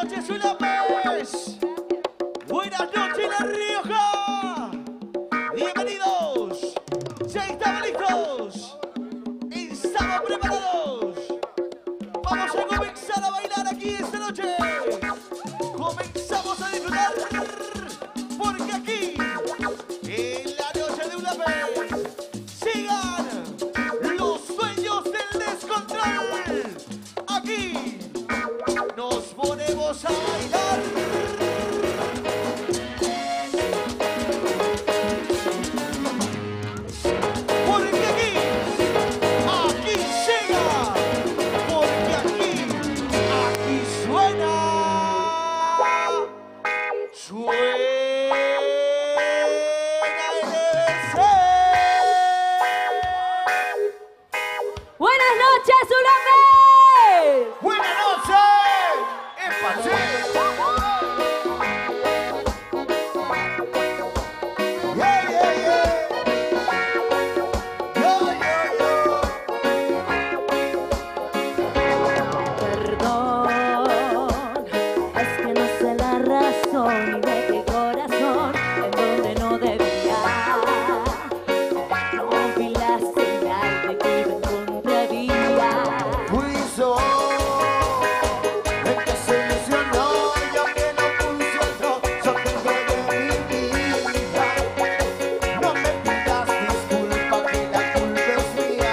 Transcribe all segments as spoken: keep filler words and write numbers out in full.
noches, Sulapes. Buenas noches, La Rioja. Bienvenidos. Ya están listos. Estamos preparados. Vamos a comenzar a bailar aquí esta noche. Comenzamos a disfrutar. Porque aquí, en la noche de Sulapes, sigan los sueños del descontrol. Aquí nos ponemos a bailar. Porque aquí, aquí llega. Porque aquí, aquí suena. Suena el E B C. Buenas noches, Sulapes. Buenas noches. ¡Épale! Yeah, yeah, yeah. Yo, yo, yo. Perdón, es que no sé la razón y de qué corazón en donde no debía. No vi la señal de que iba en contravía. Fui yo el que se ilusionó y aunque no funcionó, yo tengo de mi vida. No me pidas disculpa que la culpa es mía.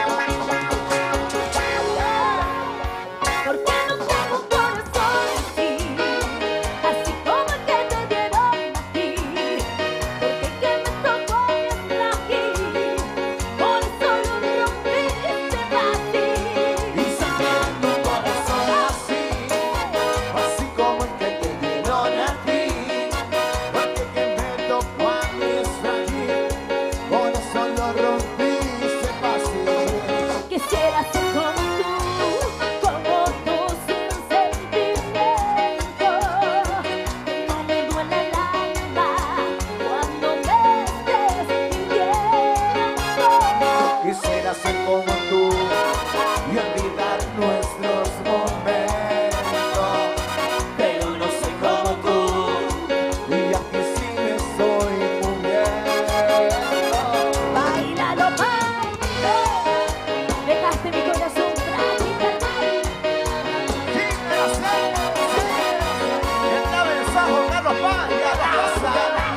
Porque no tengo un corazón así, así como el que te dieron a ti. Porque que me tocó es frágil, por eso lo rompiste fácil. Y sacando un corazón así, así como el que te dieron a ti. Porque que me tocó a mí es frágil, por eso lo rompiste fácil. Quisiera ser como tú, como tú sin sentimiento. Que no me duele el alma cuando me estés mintiendo. Quisiera ser como tú y olvidar nuestros momentos, pero no soy como tú y aquí sí me estoy muriendo. Báilalo, baila. Dejaste mi corazón frágil. Sí, me la sé, sí. Está besado Carlos Paz y a la casa.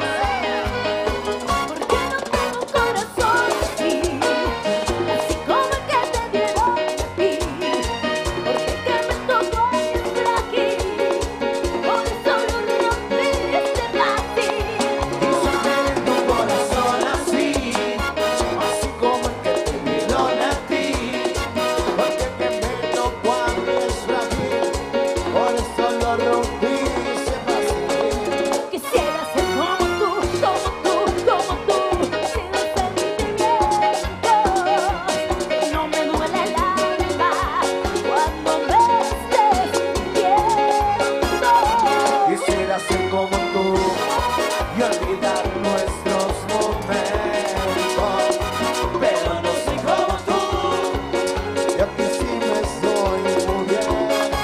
Porque no tengo un corazón así, así como el que te dieron a ti. Porque que me tocó es frágil, por eso lo rompiste fácil. Quise tener tu corazón así, así como el que te dieron a ti. Porque que me tocó a mí es frágil, por eso lo rompiste fácil. Quisiera ser como tú, como tú, como tú, sin sentimientos. Que no me duele el alma cuando me estés mintiendo. Quisiera ser como tú y olvidar nuestros momentos, pero no soy como tú y aquí sí me estoy muriendo.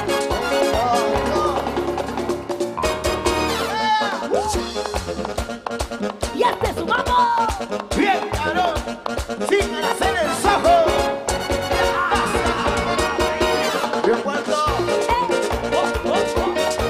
Y este es su vamos. Bien, cabrón, sin hacer el sojo. Bien puerto. Oh, oh, oh.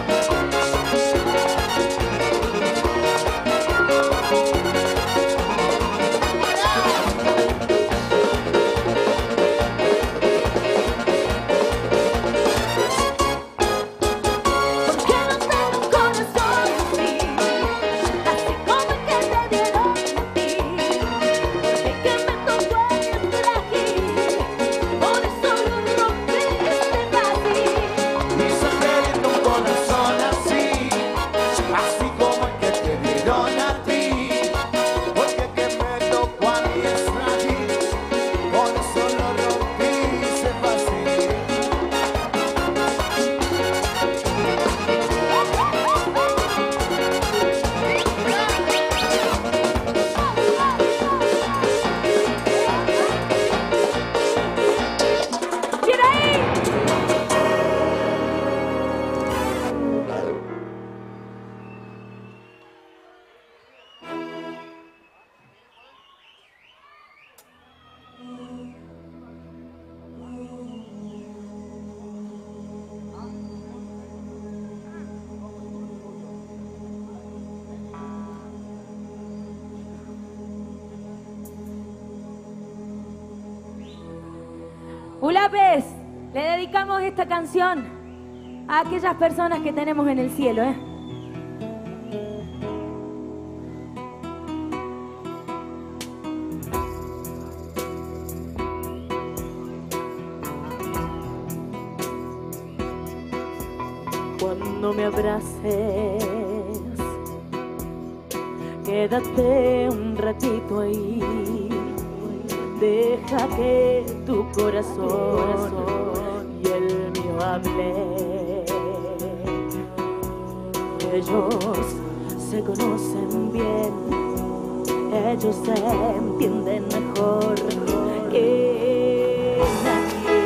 Porque no tengo un corazón así, así como el que te dieron a ti. Porque que me tocó es frágil, por eso lo rompiste fácil. Quise tener un corazón así, así como el que te dieron a ti. Porque que me tocó a mí es frágil, por eso lo rompiste fácil. ¡Tira ahí! Culapes, le dedicamos esta canción a aquellas personas que tenemos en el cielo, ¿eh? Cuando me abraces, quédate un ratito ahí. Deja que tu corazón y el mío hable. Ellos se conocen bien, ellos se entienden mejor que nadie.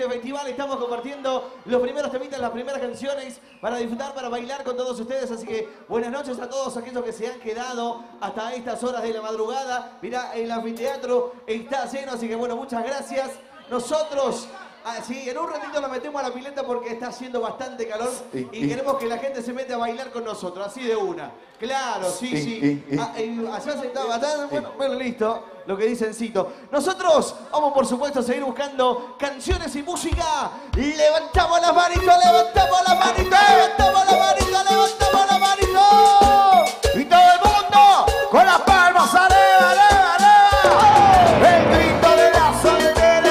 este festival. Estamos compartiendo los primeros temitas, las primeras canciones para disfrutar, para bailar con todos ustedes. Así que buenas noches a todos aquellos que se han quedado hasta estas horas de la madrugada. Mirá, el anfiteatro está lleno, así que bueno, muchas gracias. Nosotros... Ah, sí, en un ratito nos metemos a la pileta porque está haciendo bastante calor y, y queremos que la gente se mete a bailar con nosotros, así de una. Claro, sí, sí. sí. Ah, eh, allá sentado, allá, bueno, bueno, listo, lo que dice Encito. Nosotros vamos, por supuesto, a seguir buscando canciones y música. Levantamos las manitos, levantamos las manitos, levantamos las manitos, levantamos las manitos. Y todo el mundo con las palmas, arriba, arriba, arriba. El grito de la soltera.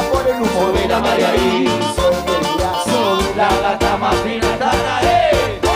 La gata más fina,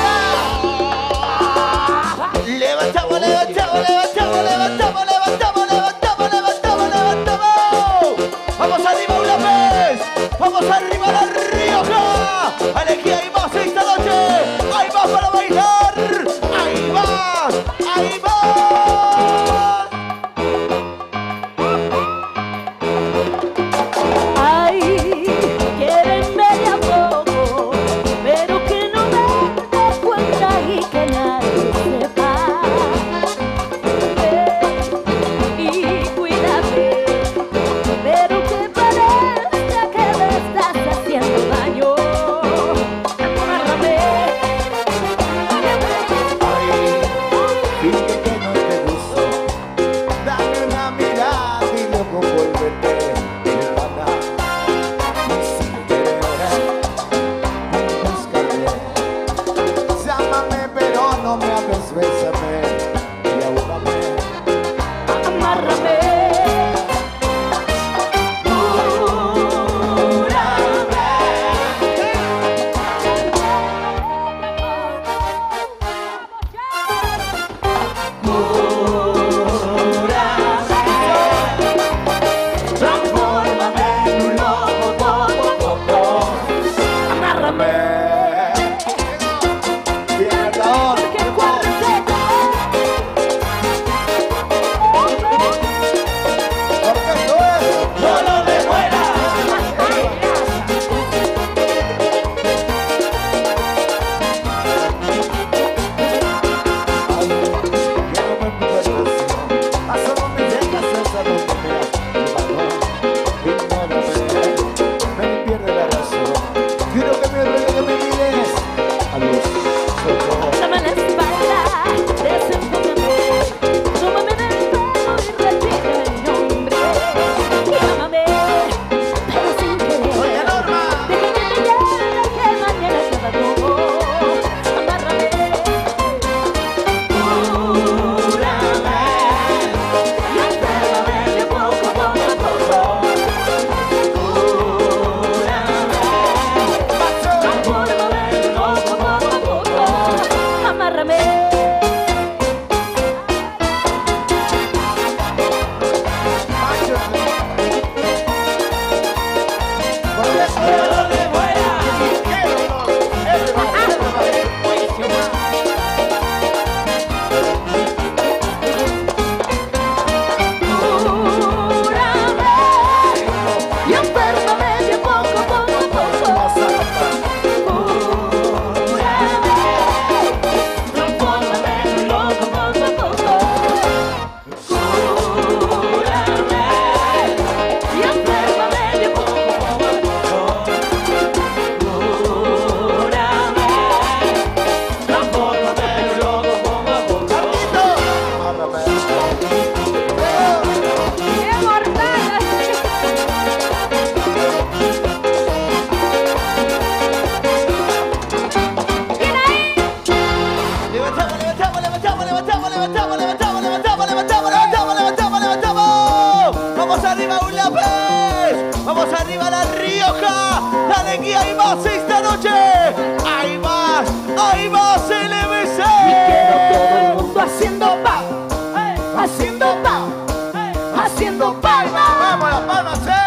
Manos arriba La Rioja. Dale que hay más esta noche. Hay más, hay más L B C. Y quiero todo el mundo haciendo pa, haciendo pa, haciendo palma. Vamos, las palmas, eh.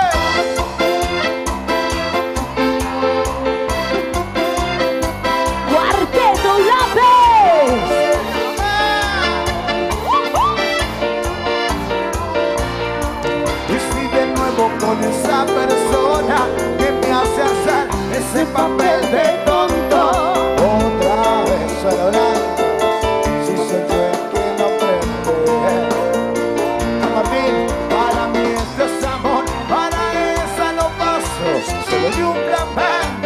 Cuarteto López. Y si de nuevo con esa persona que me hace hacer ese papel de tonto, otra vez a llorar, si soy yo el que no prende. A Martín, para mí esto es amor, para esa no paso, solo de un plan B.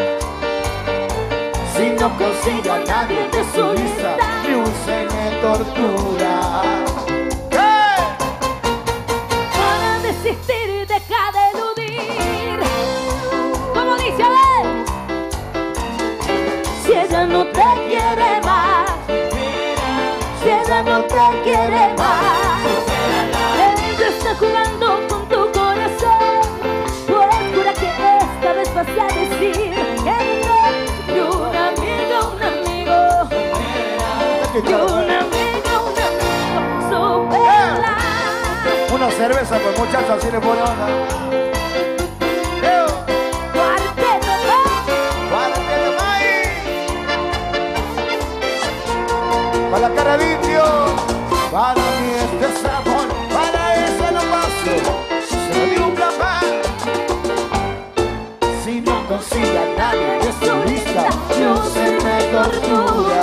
Si no consigo a nadie de su lista, ni un se me tortura. Para desistir y deja de eludir. Como dice a ver, si ella no te quiere más, si ella no te quiere más, ella está jugando con tu corazón. Pues jura que esta vez vas a decir que no. Y un amigo, un amigo, y un amigo, un amigo, supera. Una cerveza, pues muchachos, así le pone onda. Cuarteto López. ¡Cuarteto Maíz! Para la cara de indio, para mí este es amor, para eso no paso, se lo digo un capaz. Si no consigue a nadie de su lista, yo se me tortura.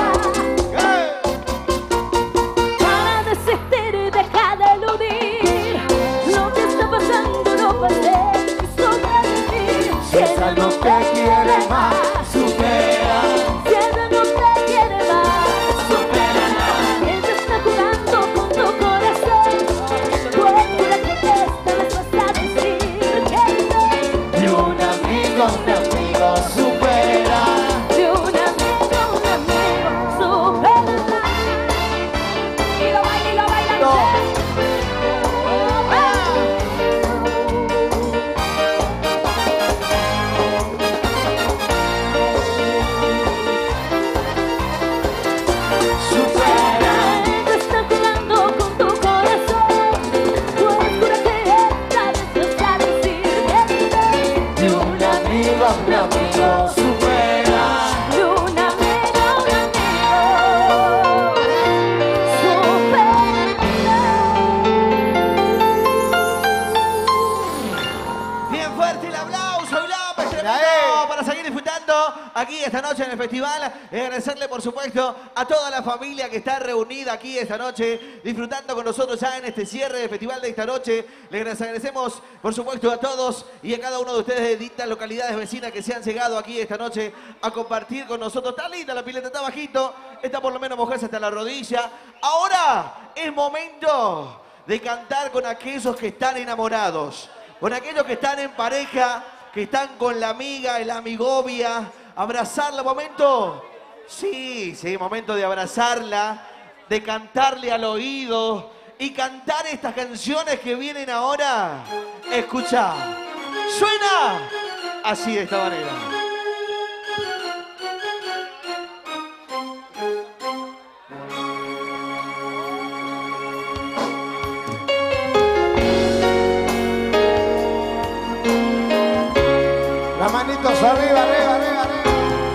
Para desistir y deja de eludir lo que está pasando, no pasé y sobrevivir. Si esa no te quiere más, supera. Si ella no te quiere más, supera. Ella está jugando con tu corazón. Pues jura que esta vez vas a decir que no. Y un amigo, un amigo supera. Y un amigo, un amigo, supera. Y lo baila, y lo baila. No. Supera. Ella está jugando con tu corazón. Pues jura que esta vez vas a decir que no. Y un amigo, un amigo supera. Y un amigo, un amigo, supera. Bien fuerte el aplauso, y la tremendo para seguir disfrutando aquí esta noche en el festival. Y agradecerle, por supuesto, a toda la familia que está reunida aquí esta noche, disfrutando con nosotros ya en este cierre del festival de esta noche. Les agradecemos, por supuesto, a todos y a cada uno de ustedes de distintas localidades vecinas que se han llegado aquí esta noche a compartir con nosotros. Está linda la pileta, está bajito, está por lo menos mojarse hasta la rodilla. Ahora es momento de cantar con aquellos que están enamorados, con aquellos que están en pareja, que están con la amiga, la amigovia, abrazarla. ¿Momento? Sí, sí, momento de abrazarla, de cantarle al oído y cantar estas canciones que vienen ahora. Escucha, suena así, de esta manera. Las manitos arriba, arriba, arriba, arriba.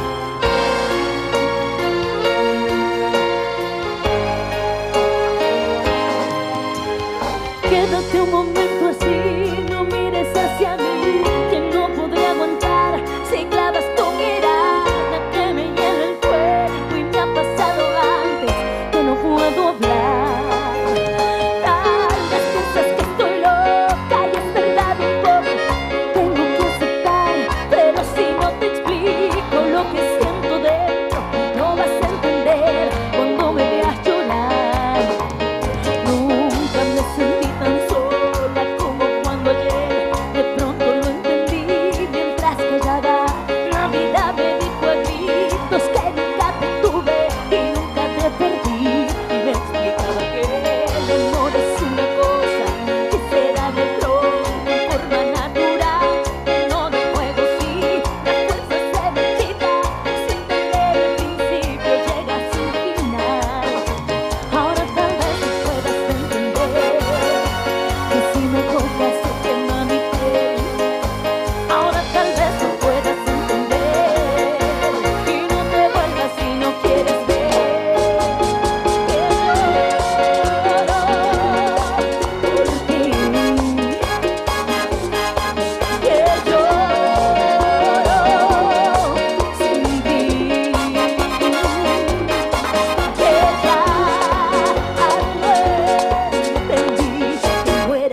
Quédate un momento así, no mires hacia mí, que no podré aguantar si clavas tu mirada que me llena el cuerpo y me ha pasado antes que no puedo hablar. Tal vez piensas que estoy loca y es verdad un poco, tengo que aceptar, pero si no te explico lo que siento dentro, no vas a entender cuando me veas llorar. Nunca me sentí tan sola como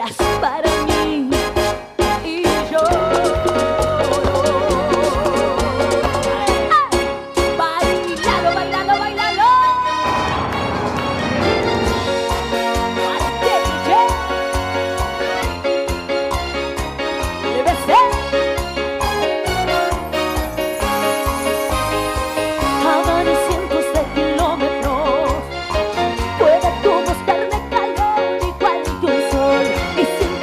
eras para mí y yo. Bailalo, bailalo, bailalo. Debe ser. A cientos de kilómetros puede tu buscarme calor igual que un sol, y sin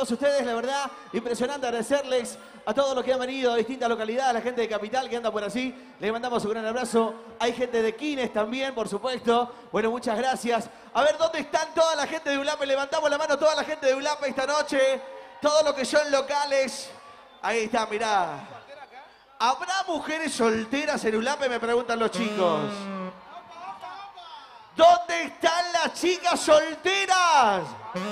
todos ustedes, la verdad, impresionante agradecerles a todos los que han venido de distintas localidades, a la gente de Capital que anda por así, les mandamos un gran abrazo. Hay gente de Quines también, por supuesto. Bueno, muchas gracias. A ver, ¿dónde están toda la gente de Ulape? Levantamos la mano toda la gente de Ulape esta noche. Todos los que son locales. Ahí está, mirá. ¿Habrá mujeres solteras en Ulape? Me preguntan los chicos. ¿Dónde están las chicas solteras?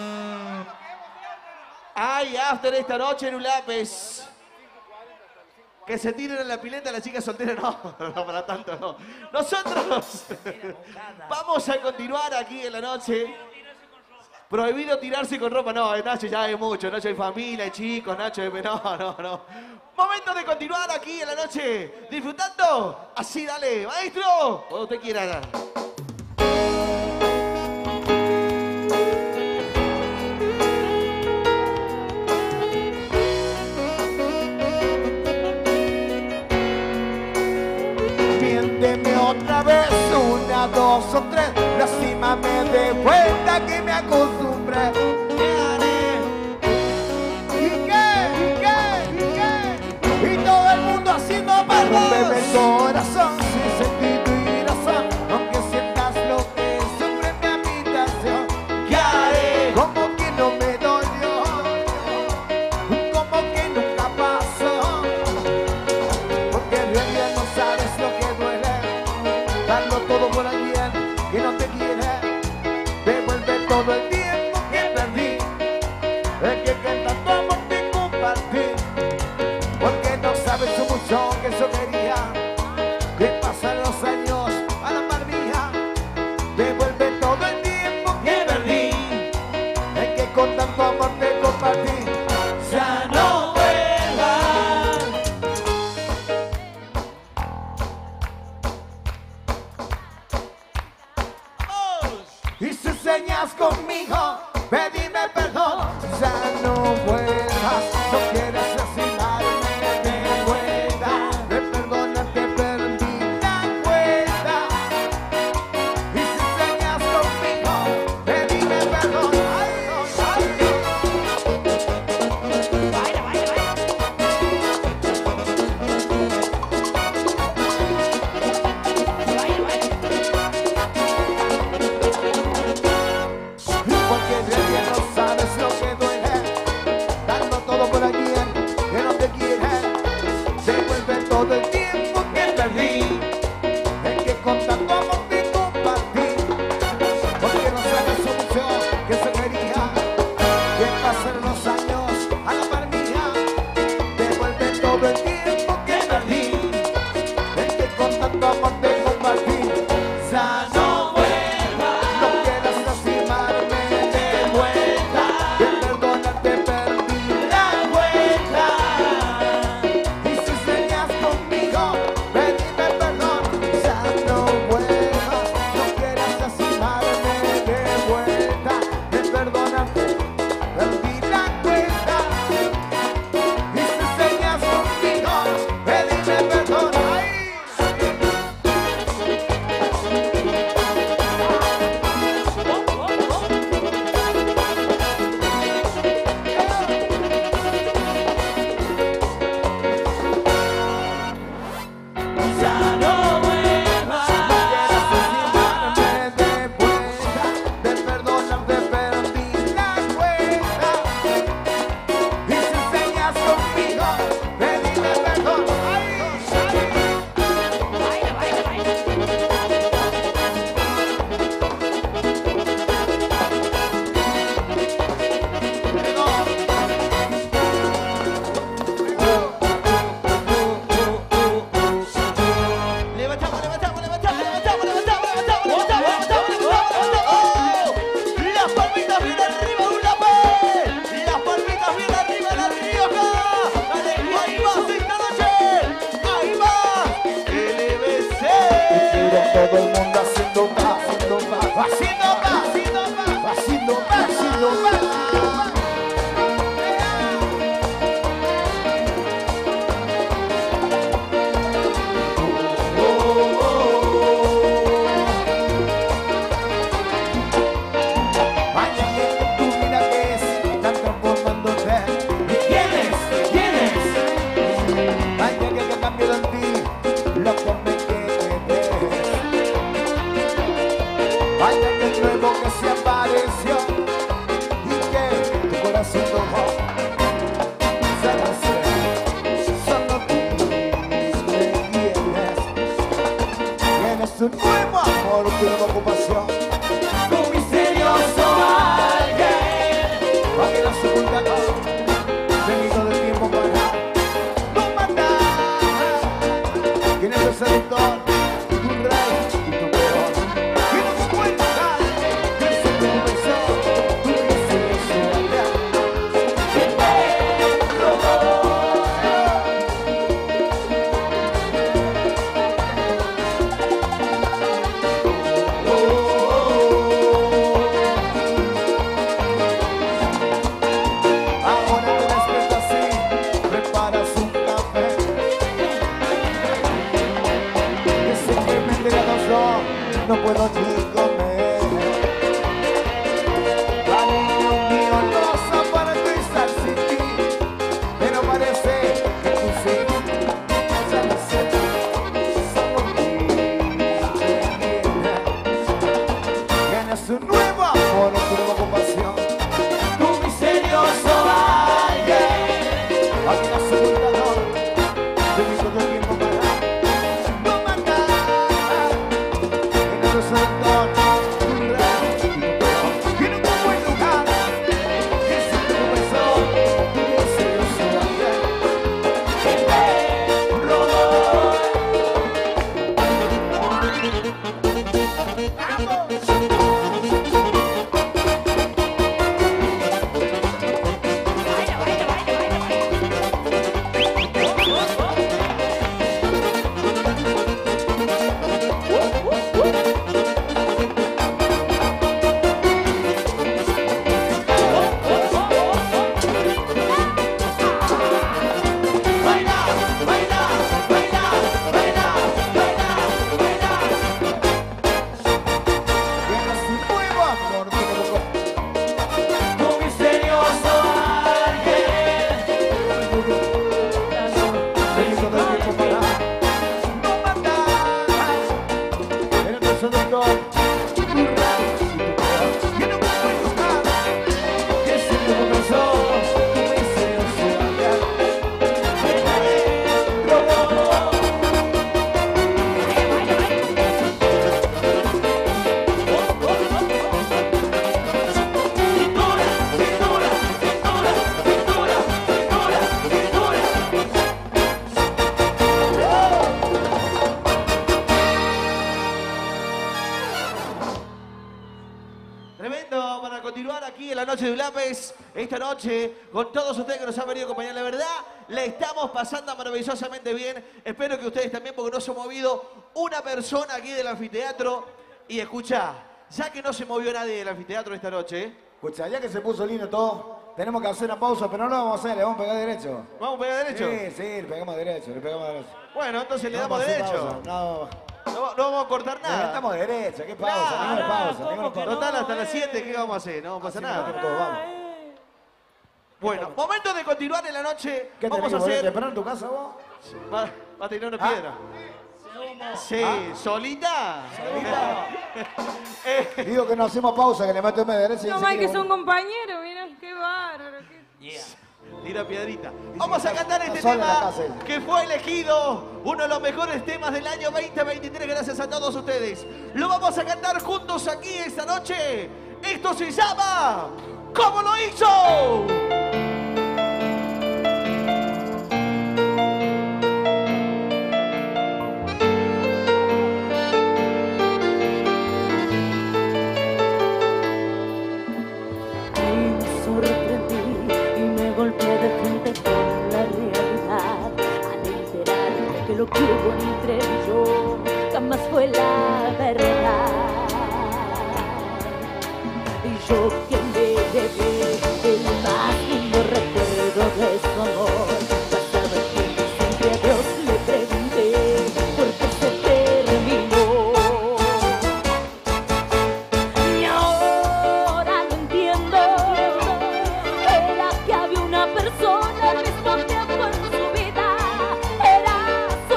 Hay after esta noche en Ulapes. Que se tiren a la pileta las chicas solteras. No, no para tanto no. Nosotros vamos a continuar aquí en la noche. Prohibido tirarse con ropa. No, Nacho ya es mucho. Nacho hay familia, hay chicos, Nacho es... No, no, no. Momento de continuar aquí en la noche. Disfrutando. Así, dale, maestro. Cuando usted quiera. Miénteme otra vez, una, dos o tres. Lastímame de vuelta que me acostumbré. ¿Y qué? ¿Y qué? ¿Y qué? Y todo el mundo haciendo palmas. Rompeme el corazón sin sentido y razón. Aunque sientas lo que sufre mi habitación. ¿Qué haré? Como que no me dolió. Como que nunca pasó. Porque en realidad no sabes lo que duele. Darlo todo por alguien que no te quiere. Devuelve todo el tiempo que perdí. El que canta tu amor te compartí. Porque no sabes lo mucho que eso quería. Que pasan los años a la par mía. Devuelve todo el tiempo que perdí. El que con tanto amor te compartí. Ya no vuelvas. Y si sueñas conmigo, pedime perdón. Ya no vuelvas, no quieras lastimarme de vuelta. De perdonarte perdí la cuenta. Y si sueñas conmigo, pedime perdón. Ay, ay. Baila, baila, baila. Baila, baila. Porque en realidad no sabes lo que duele. Dando todo por alguien que no te quiere. Devuelve todo el tiempo que perdí. El que con tanto amor te compartí. Porque no sabes lo mucho que se quería. Que pasen los años a la par mía. Devuelve todo el tiempo que perdí. El que con tanto amor te compartí. Ya no vuelvas. No quieras lastimarme de vuelta. De perdonarte perdí la vuelta. Y si sueñas conmigo, pedime perdón. Ya no vuelvas. No quieras lastimarme de vuelta. De perdonarte perdí la cuenta. Y si sueñas conmigo, pedime perdón. Ay. Ya no vuelvas. No quieras lastimarme de vuelta. De perdonarte perdí la cuenta. Y si sueñas conmigo, pedime perdón. Ay, Baila, baila, baila. Levantamos, levantamos, levantamos, levantamos, levantamos, levantamos, levantamos, levantamos, levantamos, levantamos. Las palmitas bien arriba, Ulape. Las palmitas bien arriba, La Rioja. Dale, ahí vas esta noche. Ahí va. L B C. quiero todo el mundo haciendo más, haciendo más, haciendo más, haciendo más, haciendo más, haciendo más. Vaya que tu vida que es tan transformándote. cambiado en ti lo que me quedé. Hay alguien nuevo que se apareció y que tu corazón tocó. Solo sé, solo tú me tienes. Tienes un nuevo amor, una nueva ocupación. Tu misterioso alguien, alguien a su culpador, venido del tiempo para no matar. ¿Quién es el seductor? Tu rey y tu peor. ¿Quién nos cuenta? ¿Quién se te comenzó? Tu misterioso alguien. ¿Quién te robó? Ahora te despiertas así, preparas un café. Que se quemen de los dos, no puedo ni comer. Cariño mío, no sé para qué estar sin ti, pero parece que tú sí. Ya lo sé, solo tú me tienes. Tienes un nuevo amor, una nueva ocupación. Tu misterioso alguien, alguien a su culpador, venido del tiempo para no matar. En el seductor, tu rey y tu peor. En un buen lugar, que siempre comenzó, tu misterioso alguien. Que te robó. Baila, baila, baila, baila, baila, baila. Tienes un nuevo amor, tu nuevo tu misterioso alguien. Venido del tiempo para no matar. Eres el seductor, tu rey y tu peor. Y en un buen lugar, que siempre comenzó, tu misterioso alguien. Que te robó. Cintura, cintura, cintura, cintura, cintura, cintura. Tremendo para continuar aquí en la noche de Ulapes. Esta noche, con todos ustedes que nos han venido a acompañar, la verdad, la estamos pasando maravillosamente bien. Espero que ustedes también, porque no se ha movido una persona aquí del anfiteatro. Y escucha, ya que no se movió nadie del anfiteatro esta noche, ¿eh? Escucha, ya que se puso lindo todo, tenemos que hacer una pausa, pero no lo vamos a hacer, le vamos a pegar derecho. ¿Vamos a pegar derecho? Sí, sí, le pegamos derecho, le pegamos derecho. Bueno, entonces le No damos vamos a hacer derecho. pausa, No, No, no vamos a cortar le nada. estamos derecho, ¿qué pausa? Claro, Ninguna pausa, ¿cómo ninguna que pausa. Total, hasta No, las eh. siete, ¿qué vamos a hacer? No pasa Así nada. no todos vamos. Bueno, momento de continuar en la noche. ¿Qué Vamos tenés a que volver hacer... temprano en tu casa vos? Va, va a tirar una Ah. piedra. Sí, ¿solita? Eh, Digo que no hacemos pausa, que le meto en derecho y No se más quiere que son volver. compañeros, mirá, qué bárbaro. qué- tira piedrita. Vamos a cantar este sola en la tema casa ella. que fue elegido uno de los mejores temas del año veinte veintitrés. Gracias a todos ustedes. Lo vamos a cantar juntos aquí esta noche. Esto se llama ¿Cómo lo hizo? Me sorprendí y me golpeé de frente con la realidad al enterarme que lo que hubo entre él y yo jamás fue la verdad. Y yo que me dejé el más lindo recuerdo de su amor. Pasaba el tiempo y siempre a Dios le pregunté por qué se terminó. Y ahora lo entiendo, era que había una persona al mismo tiempo en su vida. Era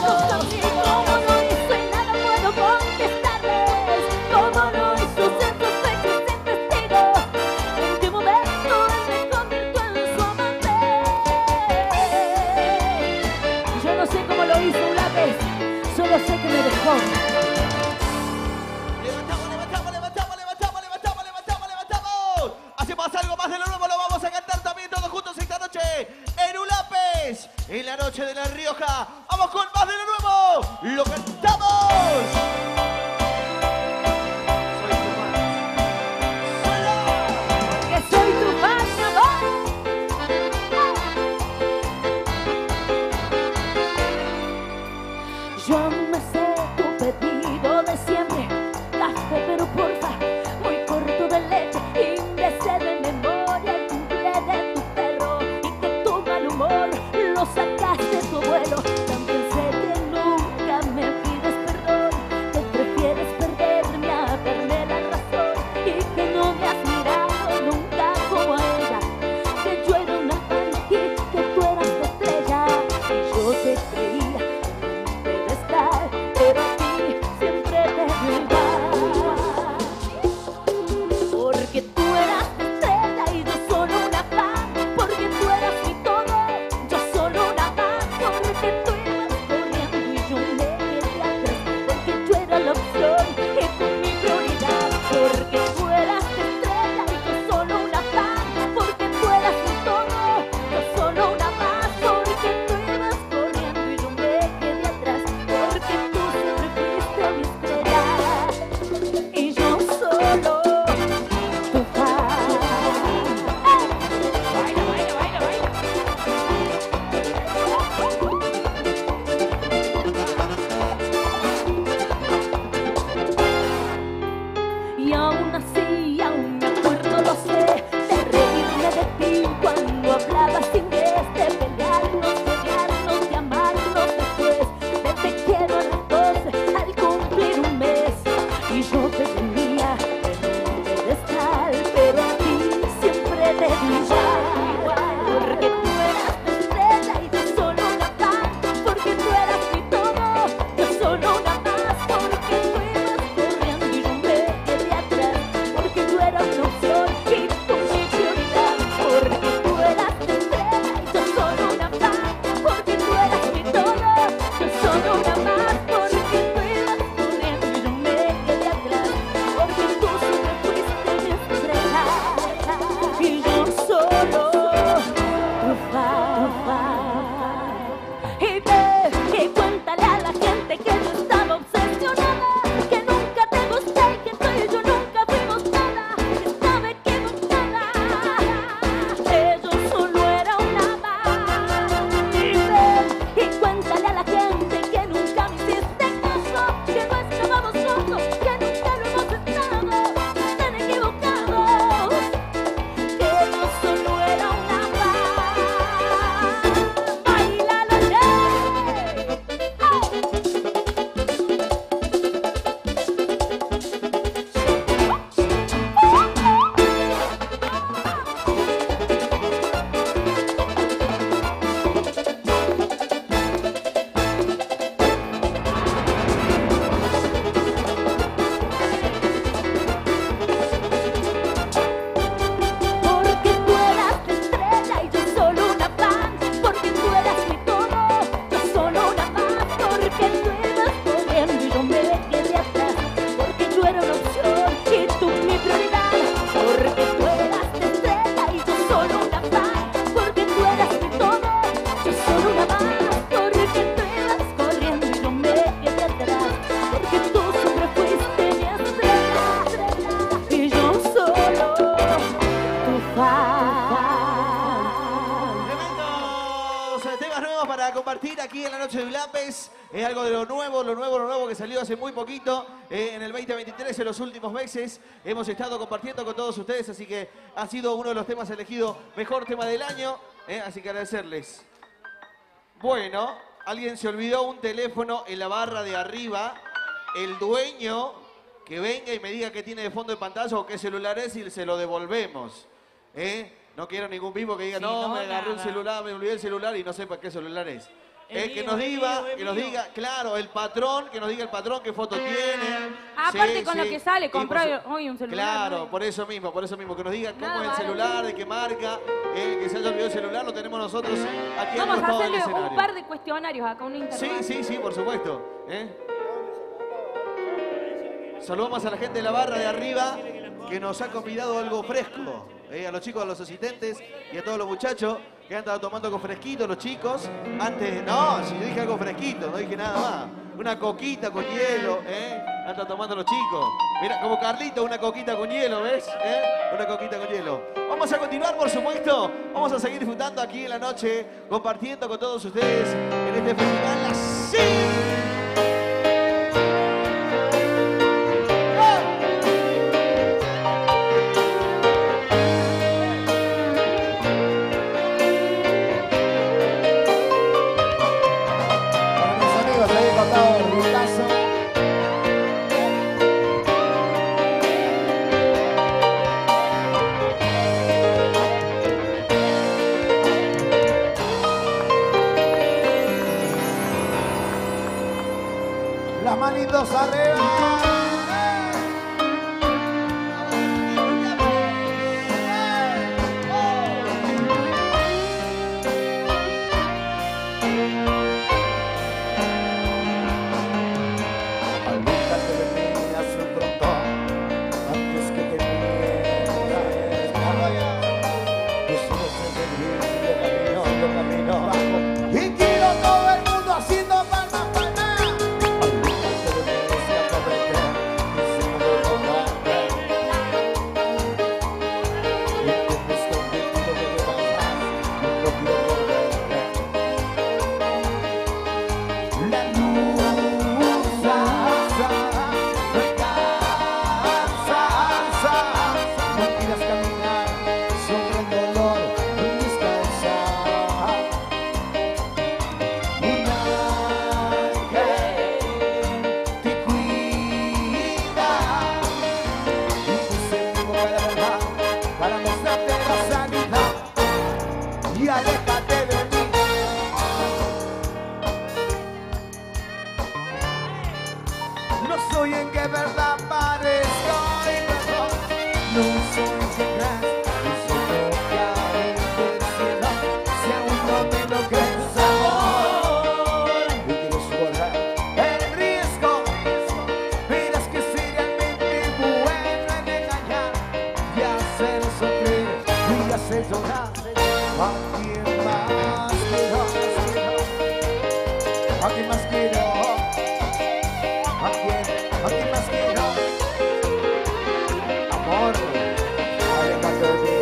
besos conmigo. Como no hizo y nada puedo contestarles. Como no hizo ser perfecto y ser testigo. En qué momento él me convirtió en su amante. Yo no sé cómo lo hizo un lápiz, solo sé que me dejó. Levantamos, levantamos, levantamos, levantamos, levantamos, levantamos, levantamos. Hacemos algo más de lo nuevo, lo vamos a cantar también todos juntos esta noche en Ulapes, en la noche de La Rioja. Vamos con más de lo nuevo, lo cantamos. Que soy tu fan, mi amor. Yo me sé tu pedido de siempre, café pero porfa, muy corto de leche y me sé de memoria el cumple de tu perro y que tu mal humor lo sacaste de tu abuelo. También sé que nunca me pides perdón, que prefieres perderme a darme la razón y que no me has mirado nunca como a ella, que yo era una fan y que tú eras la estrella y yo te creía pedestal, pero a ti siempre te dio igual. Porque tú eras la estrella y yo solo una fan. Porque tú eras mi todo, yo solo una más. Porque tú ibas corriendo y yo me quedé atrás. Porque tú eras la opción y tú mi prioridad. Porque tú eras la estrella y yo solo una fan. Porque tú eras mi todo, yo solo una más. Porque tú ibas corriendo y yo me quedé atrás. Porque tú siempre fuiste mi estrella y yo solo tu fan. Baila, baila, baila, baila. Y aún así, aún me acuerdo, lo sé, de reírme de ti cuando hablabas inglés, de pelearnos, de odiarnos, de amarnos después, de te quiero a las doce al cumplir un mes. Y yo te tenía en un pedestal, pero a ti siempre te di igual. Porque tú eras la estrella y yo solo una fan. Porque tú eras mi todo, yo solo una más. Porque tú ibas corriendo y yo me quedé atrás. Porque tú eras mi opción y tú mi prioridad. Porque tú eras la estrella y yo solo una fan. Porque tú eras mi todo, yo solo una más. Porque tú ibas corriendo y yo me quedé atrás. Porque tú siempre fuiste mi estrella y yo solo tu fan. Y ve y cuéntale a la gente que yo estaba obsesionada, que nunca te gusté y que tú y yo nunca fuimos nada, que estaba equivocada, que yo solo era una más. Y ve y cuéntale a la gente que nunca me hiciste caso, que no estábamos juntos, que nunca lo hemos estado, están equivocados, que yo solo era una más. Bailalo, yeah. Porque tú eras la estrella y yo solo una fan. Porque tú eras mi todo, yo solo una más. Porque tú ibas corriendo y yo me quedé atrás. Porque tú eras una opción y tú mi prioridad. Porque tú eras la estrella y yo solo una fan. Porque tú eras mi todo, yo solo una más. Porque tú ibas corriendo y yo me quedé atrás. Porque tú siempre fuiste mi estrella y yo solo tu fan. Tremendos temas nuevos para compartir aquí en la noche de Ulapes. Es algo de lo nuevo, lo nuevo, lo nuevo que salió hace muy poquito. Eh, en el veinte veintitrés, en los últimos meses, hemos estado compartiendo con todos ustedes. Así que ha sido uno de los temas elegidos mejor tema del año. eh, así que agradecerles. Bueno, alguien se olvidó un teléfono en la barra de arriba. El dueño que venga y me diga qué tiene de fondo de pantalla o qué celular es y se lo devolvemos. ¿Eh? No quiero ningún vivo que diga, Sí, no, no, me agarré un nada. celular, me olvidé el celular y no sepa qué celular es. Eh, que nos diga, que nos diga, claro, el patrón, que nos diga el patrón qué foto tiene. Aparte Sí, con sí. lo que sale, Y compró por su- hoy un celular. Claro, ¿no? por eso mismo, por eso mismo, que nos diga cómo Nada es el barato. celular, de qué marca, eh, que se haya olvidado el celular, lo tenemos nosotros aquí al Vamos a costado del hacerle escenario. un par de cuestionarios acá, un Sí, interrogante. sí, sí, por supuesto. ¿eh? Saludamos a la gente de la barra de arriba que nos ha convidado algo fresco. ¿eh? A los chicos, a los asistentes y a todos los muchachos que han estado tomando algo fresquito, los chicos. Antes, no, si yo dije algo fresquito, no dije nada más. Una coquita con hielo, ¿eh? Han estado tomando los chicos. Mira, como Carlito, una coquita con hielo, ¿ves? ¿Eh? Una coquita con hielo. Vamos a continuar, por supuesto. Vamos a seguir disfrutando aquí en la noche, compartiendo con todos ustedes en este festival así. Para mis amigos ahí cortado el rutazo. Las manitos arriba. Alúmbrate de mí hacia un pronto, antes que te muera. Yo sigo siendo el mismo, yo camino, yo camino bajo. Y quiero todo el mundo haciendo palmas, palmas. Alúmbrate de mí hacia correte, y si no me combate. Y que me estoy metiendo que te bajas, no quiero volverte. La luz alza, no alcanza, no quieras caminar sobre el dolor, descansa. Un ángel te cuida y puse mi boca de verdad para mostrarte la sanidad y aléjate de mí. No soy en que verdad parezco y perdón. No soy quien crees, y solo cae del cielo. Si aún no me lo crees, amor, y quieres correr el riesgo, verás que soy realmente bueno en engañar y hacer sufrir y hacer llorar. ¿A quién más quiero? ¿A quién más quiero? ¿A quién? ¿A quién más quiero? Amor, aléjate de mí.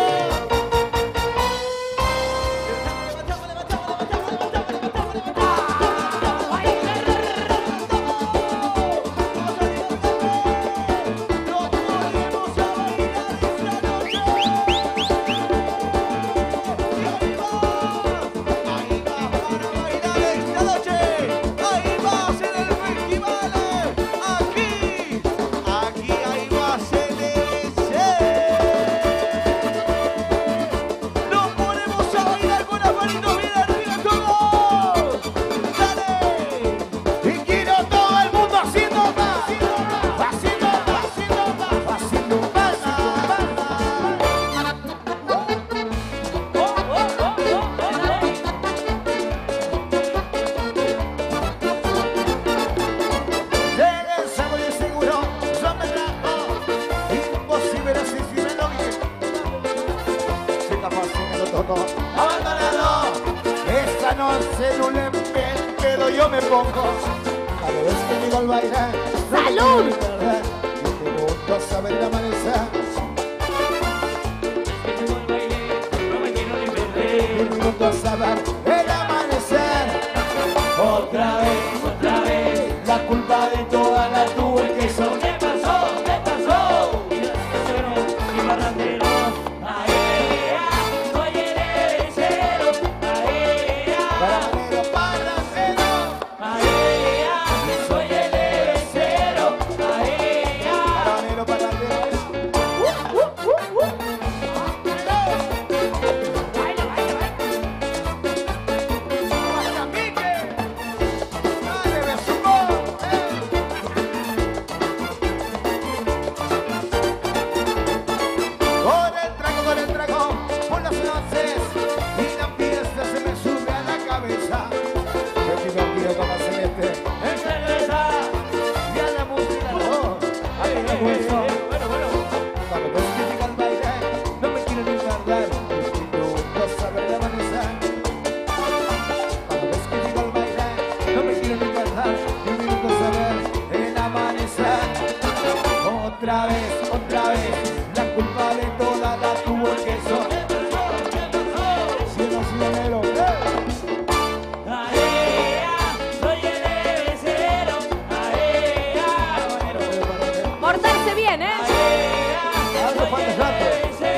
Y quiero todo el mundo haciendo más, haciendo más, haciendo más, llegué seguro y seguro, yo me trajo, imposible resistirlo bien. Se está fascinando todo, abandonado. Esta noche en un empeño yo me pongo. Cada vez que digo el baile, ¡Salud! Y te gusta saber el amanecer. Y me gusta saber el amanecer. Otra vez, otra vez, la culpa de toda la tuve que son. ¿Qué pasó? ¿Qué pasó? Parranero, parranero. Parranero, parranero. otra vez, otra vez. La culpa de toda la tuvo el queso. Cielo, cielo, Portarse bien, ¿eh? algo falta rato.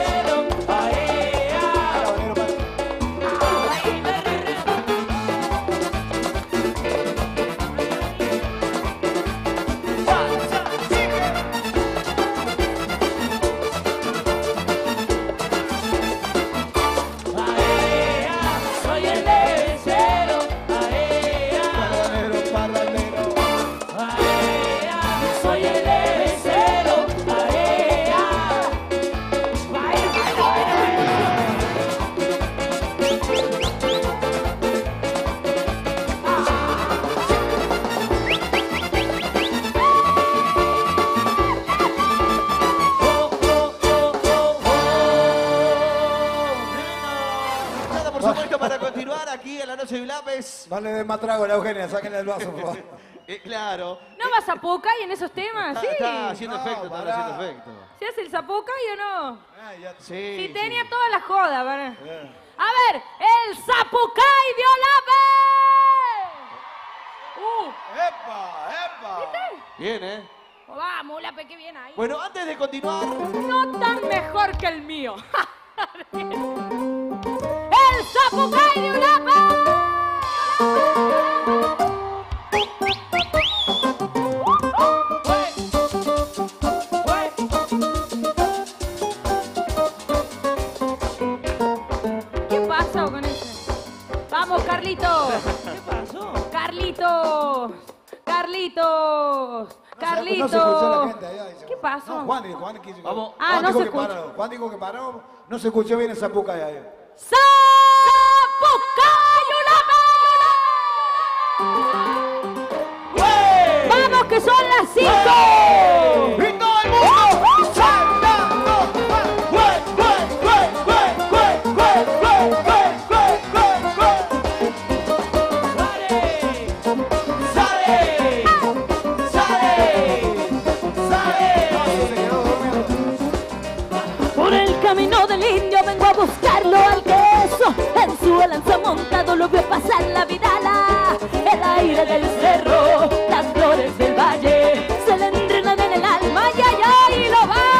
Por supuesto, para continuar aquí en la noche de Lápiz. No le den más trago a la Eugenia, sáquenle el vaso, por favor. Eh, claro. ¿No vas a Zapucay en esos temas? Está, Sí. está haciendo No, efecto, está pará. haciendo efecto. ¿Se hace el Zapucay o no? Ah, ya. Sí. Si sí. tenía toda la joda, ¿verdad? Bien. A ver, el Zapucay de Olape. Uh, ¡Epa! ¡Epa! Bien, ¿eh? vamos, Olape, qué bien ahí. Bueno, antes de continuar, No tan mejor que el mío. ¡El Zapucay de Olape! ¿Qué pasó con ese? ¡Vamos, Carlitos! ¿Qué pasó? ¡Carlitos! ¡Carlitos! No se escuchó la ¡Carlitos! gente allá, dice. ¿Qué pasó? No, Juan, dijo, Juan quiso que- Vamos. Ah, Juan no dijo se que escucha. paró. Juan dijo que paró. No se escuchó bien esa puca allá. ¡Zapucay Olape! ¡Vamos, que son las cinco! ¡Y todo el mundo saltando! ¡Güey, güey, güey, güey, güey, güey, güey, güey, güey, güey! ¡Sale! ¡Sale! ¡Sale! ¡Sale! Se quedó durmiendo. Por el camino del indio vengo a buscarlo al queso. En su lanza montado lo veo pasar la vidala. El aire del cerro, las flores del valle se le entrenan en el alma y allá y lo va.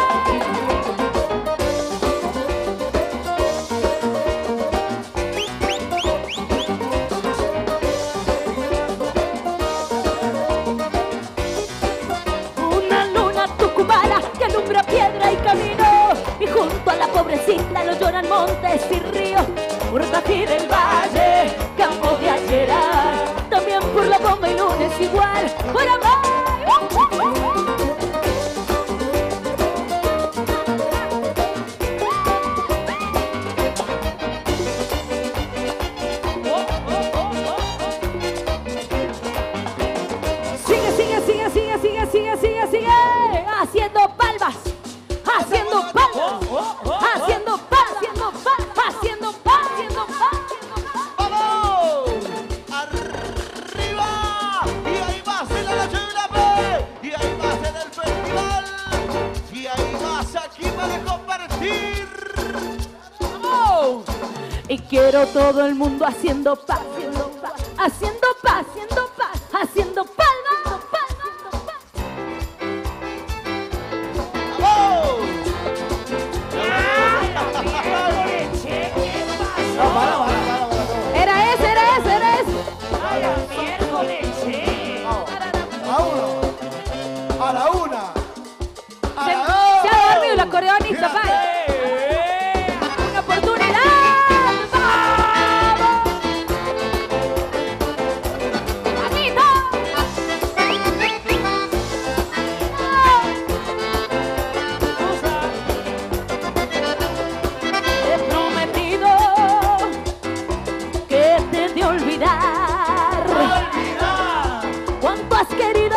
Una luna tucumana que alumbra piedra y camino, y junto a la pobrecita lo lloran montes y ríos. Por Batir el valle, campo de ayerar, también por la bomba y lunes igual, por amar. Sigue, sigue, sigue, sigue, sigue, sigue, sigue, sigue, haciendo palmas, haciendo palmas, haciendo palmas, haciendo palmas, haciendo palmas, haciendo palmas. ¡vamos! ¡Arriba! Y ahí vas en la noche de Lápiz. Y ahí vas en el festival. Y ahí vas aquí para compartir. ¡Vamos! Y quiero todo el mundo haciendo paz, haciendo paz, haciendo paz, haciendo paz, haciendo palmas, palmas, palmas. ¡Vamos! No, para, para, para, para. Era ese, era ese, era ese. A uno. A la una. A Se, la dos. se ha dormido el acordeonista, Mira. pai. Una oportunidad. ¡Vamos! ¡Paquito! He prometido que te he de olvidar cuánto has querido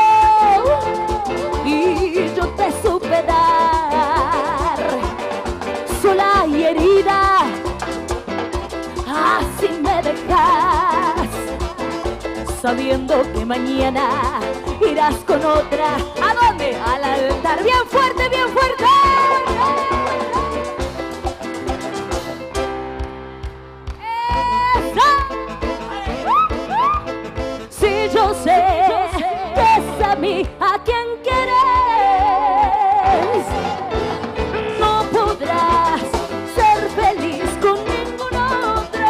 y yo te supe dar sola y herida, así me dejas sabiendo que mañana irás con otra. ¿A dónde? Al altar. Bien fuerte, bien fuerte. Si yo sé que es a mí a quien quieres, no podrás ser feliz con ningún otro,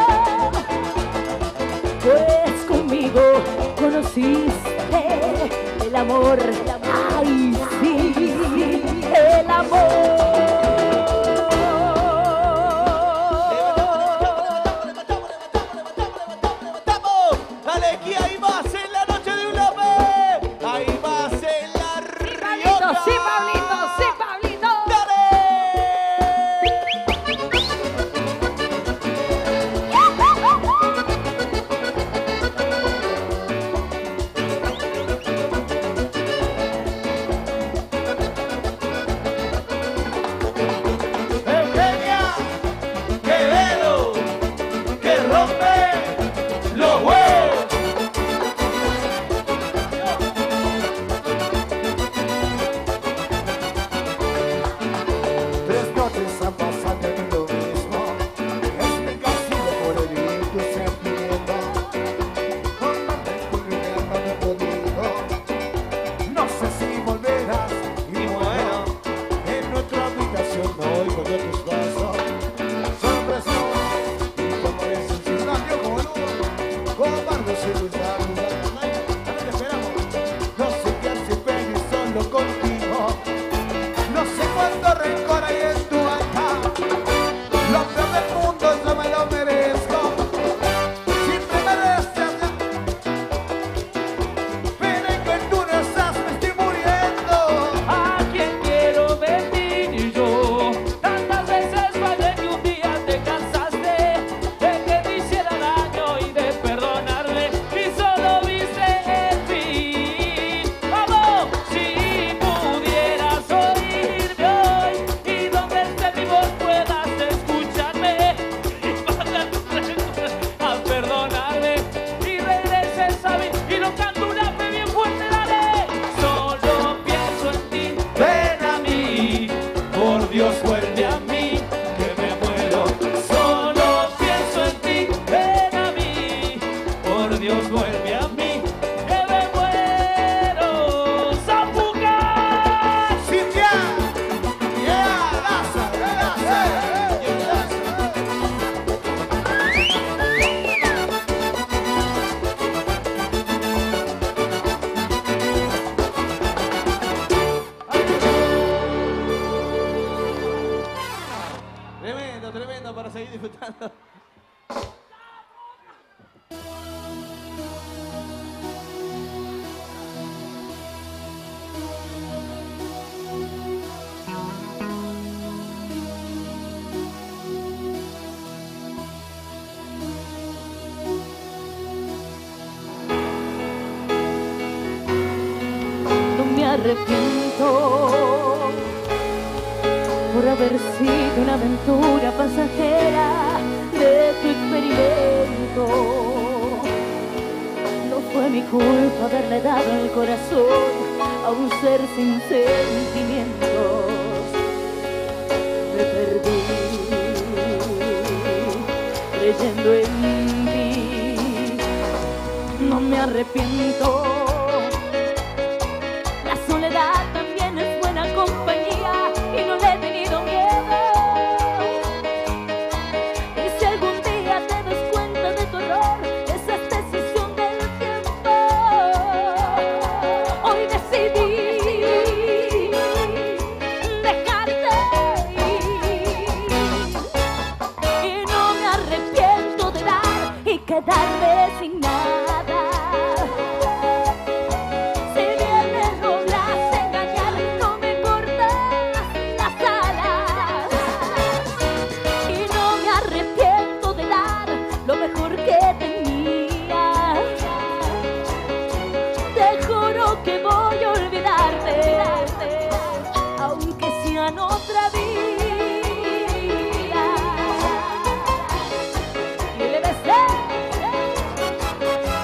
pues conmigo conociste el amor. Ay, sí, el amor. Dale, que ahí vas en la noche de un love. Ahí vas en la Rioja. Sí, Pablito, sí, Pablito. Eugenia Quevedo, que rompe los huevos. Tres noches han pasado en lo mismo. Es mi castigo por herir tu sentimiento. Con la descubrirme no he podido. No sé si volverás. Y bueno, en nuestra habitación no oigo yo tus pasos. Sorpresa, y como eres un ciudadano boludo, cobarde sin luchar, luchar. ¿A dónde esperamos? No sé qué hacer feliz solo contigo. No sé cuánto rencor hay en tu alma. Lo peor del mundo yo me lo merezco. Siempre me deseas, pero en que tú no estás me estoy muriendo. A quien quiero mentir yo. Tantas veces fallé que un día te cansaste de que te hiciera daño y de perdonarle, y solo viste el fin. Vamos, si pudieras oírme hoy y donde estés vivo puedas escucharme, y pagas a perdonarle y regreses a mí y no canto una fe bien fuerte, dale. Solo pienso en ti, ven a mí, por Dios vuelve a mí, que me muero. Solo pienso en ti, ven a mí, por Dios vuelve a mí, que me muero. ¡Zambuca! Cintia, yeah, Laza, Laza, Laza. Tremendo, tremendo para seguir disfrutando. No me arrepiento por haber sido una aventura pasajera de tu experimento. No fue mi culpa haberle dado el corazón a un ser sin sentimientos. Me perdí creyendo en ti. No me arrepiento. La soledad también es buena compañía y no le he tenido miedo. Y si algún día te das cuenta de tu error, esa es decisión del tiempo. Hoy decidí dejarte ir y no me arrepiento de dar y quedarme sin nada. En otra vida y le besé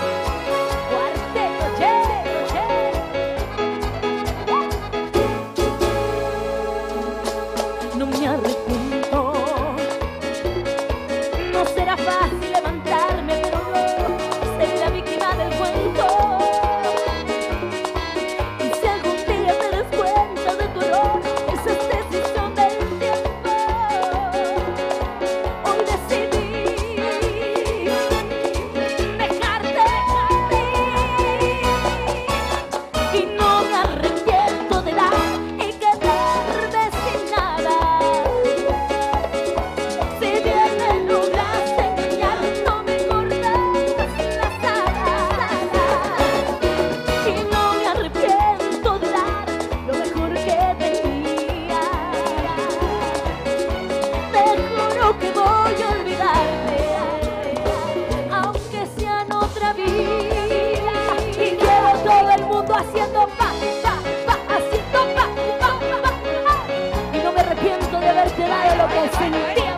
la vida. Y quiero todo el mundo haciendo pa, pa, pa, haciendo pa, pa, pa, pa. Y no me arrepiento de haberte dado lo que sentía.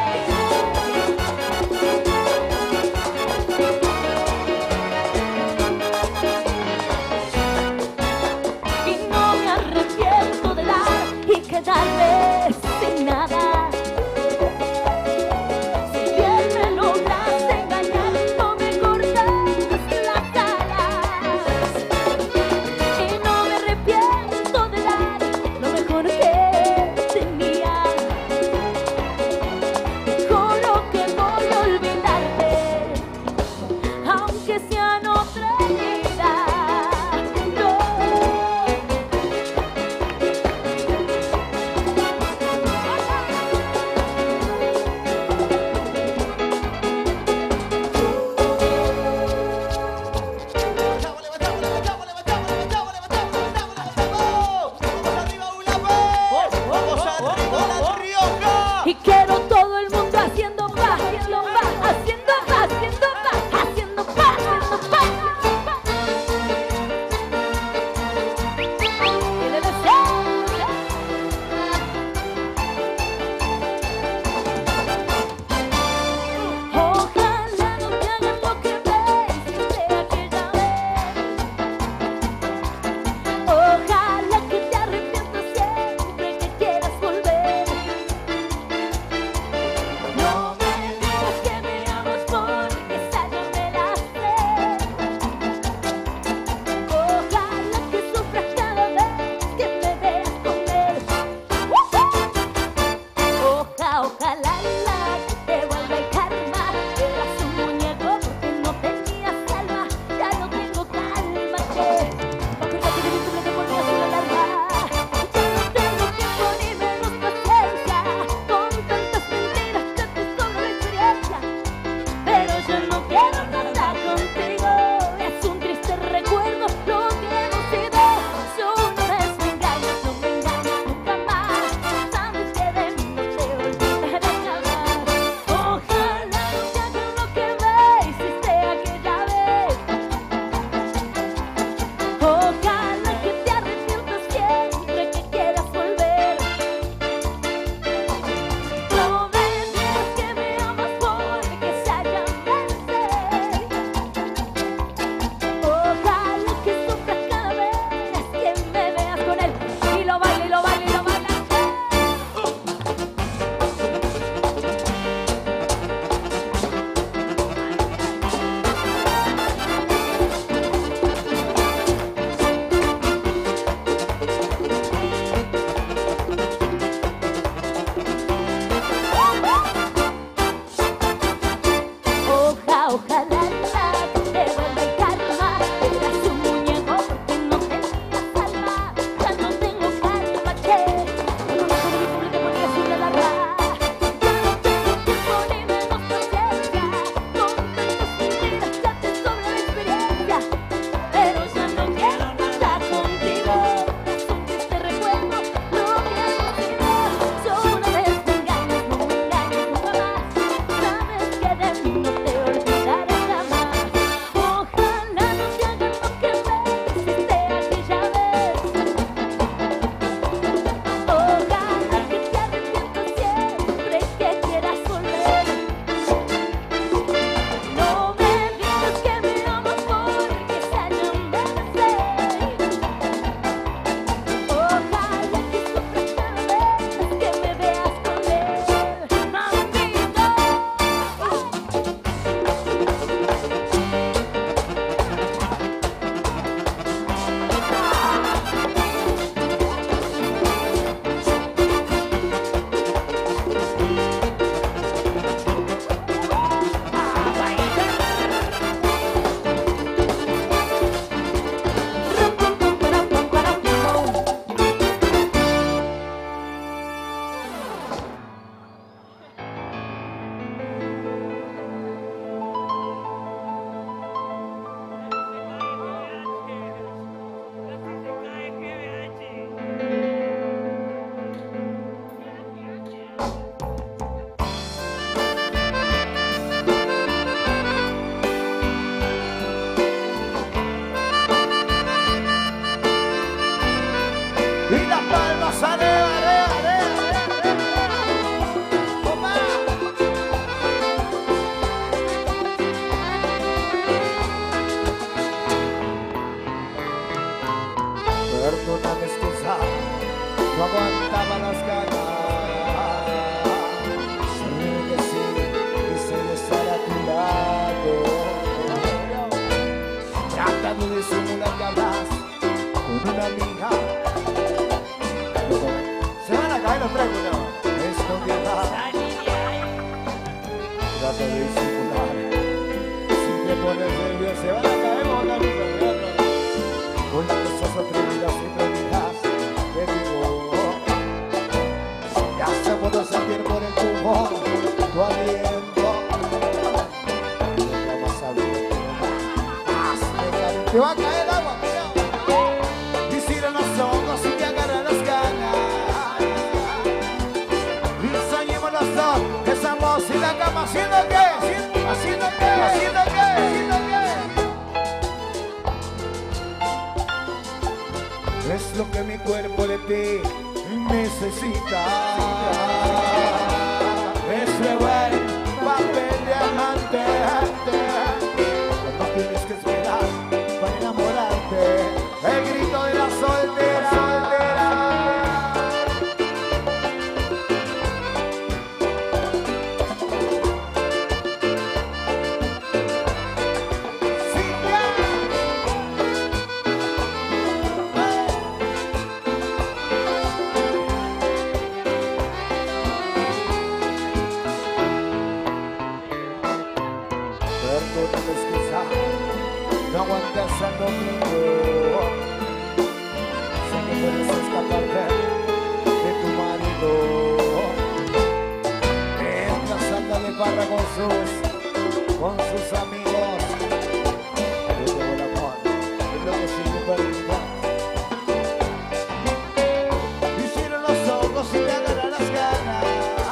Y no me arrepiento de dar y quedarme sin nada. Si bien me lograste engañar, no me cortaste la una amiga. Se van a caer los tres, culo. Escondida. Trata de disimular. Si te pones nervioso, se van a caer vos también. Con las cosas atrevidas siempre dirás, te digo. Ya se puede sentir por el tubo, tu aliento. Ya vas a ver que más me cae. Te va a caer agua, mira. Y cierra los ojos y te agarra las ganas. Y soñemos los dos, que estamos en la cama. ¿Haciendo qué? ¿Haciendo qué? ¿Haciendo qué? ¿Haciendo qué? Es lo que mi cuerpo de ti necesita. Ese buen papel diamante. Cuando tienes que esperar para enamorarte. El grito de la soltera. No aguantas al domingo. Sé que puedes escaparte de tu marido. Mientras anda de barra con sus, con sus amigos. Yo llevo la mano, es lo que sigo perdido. Y cierro los ojos y te agarran las ganas.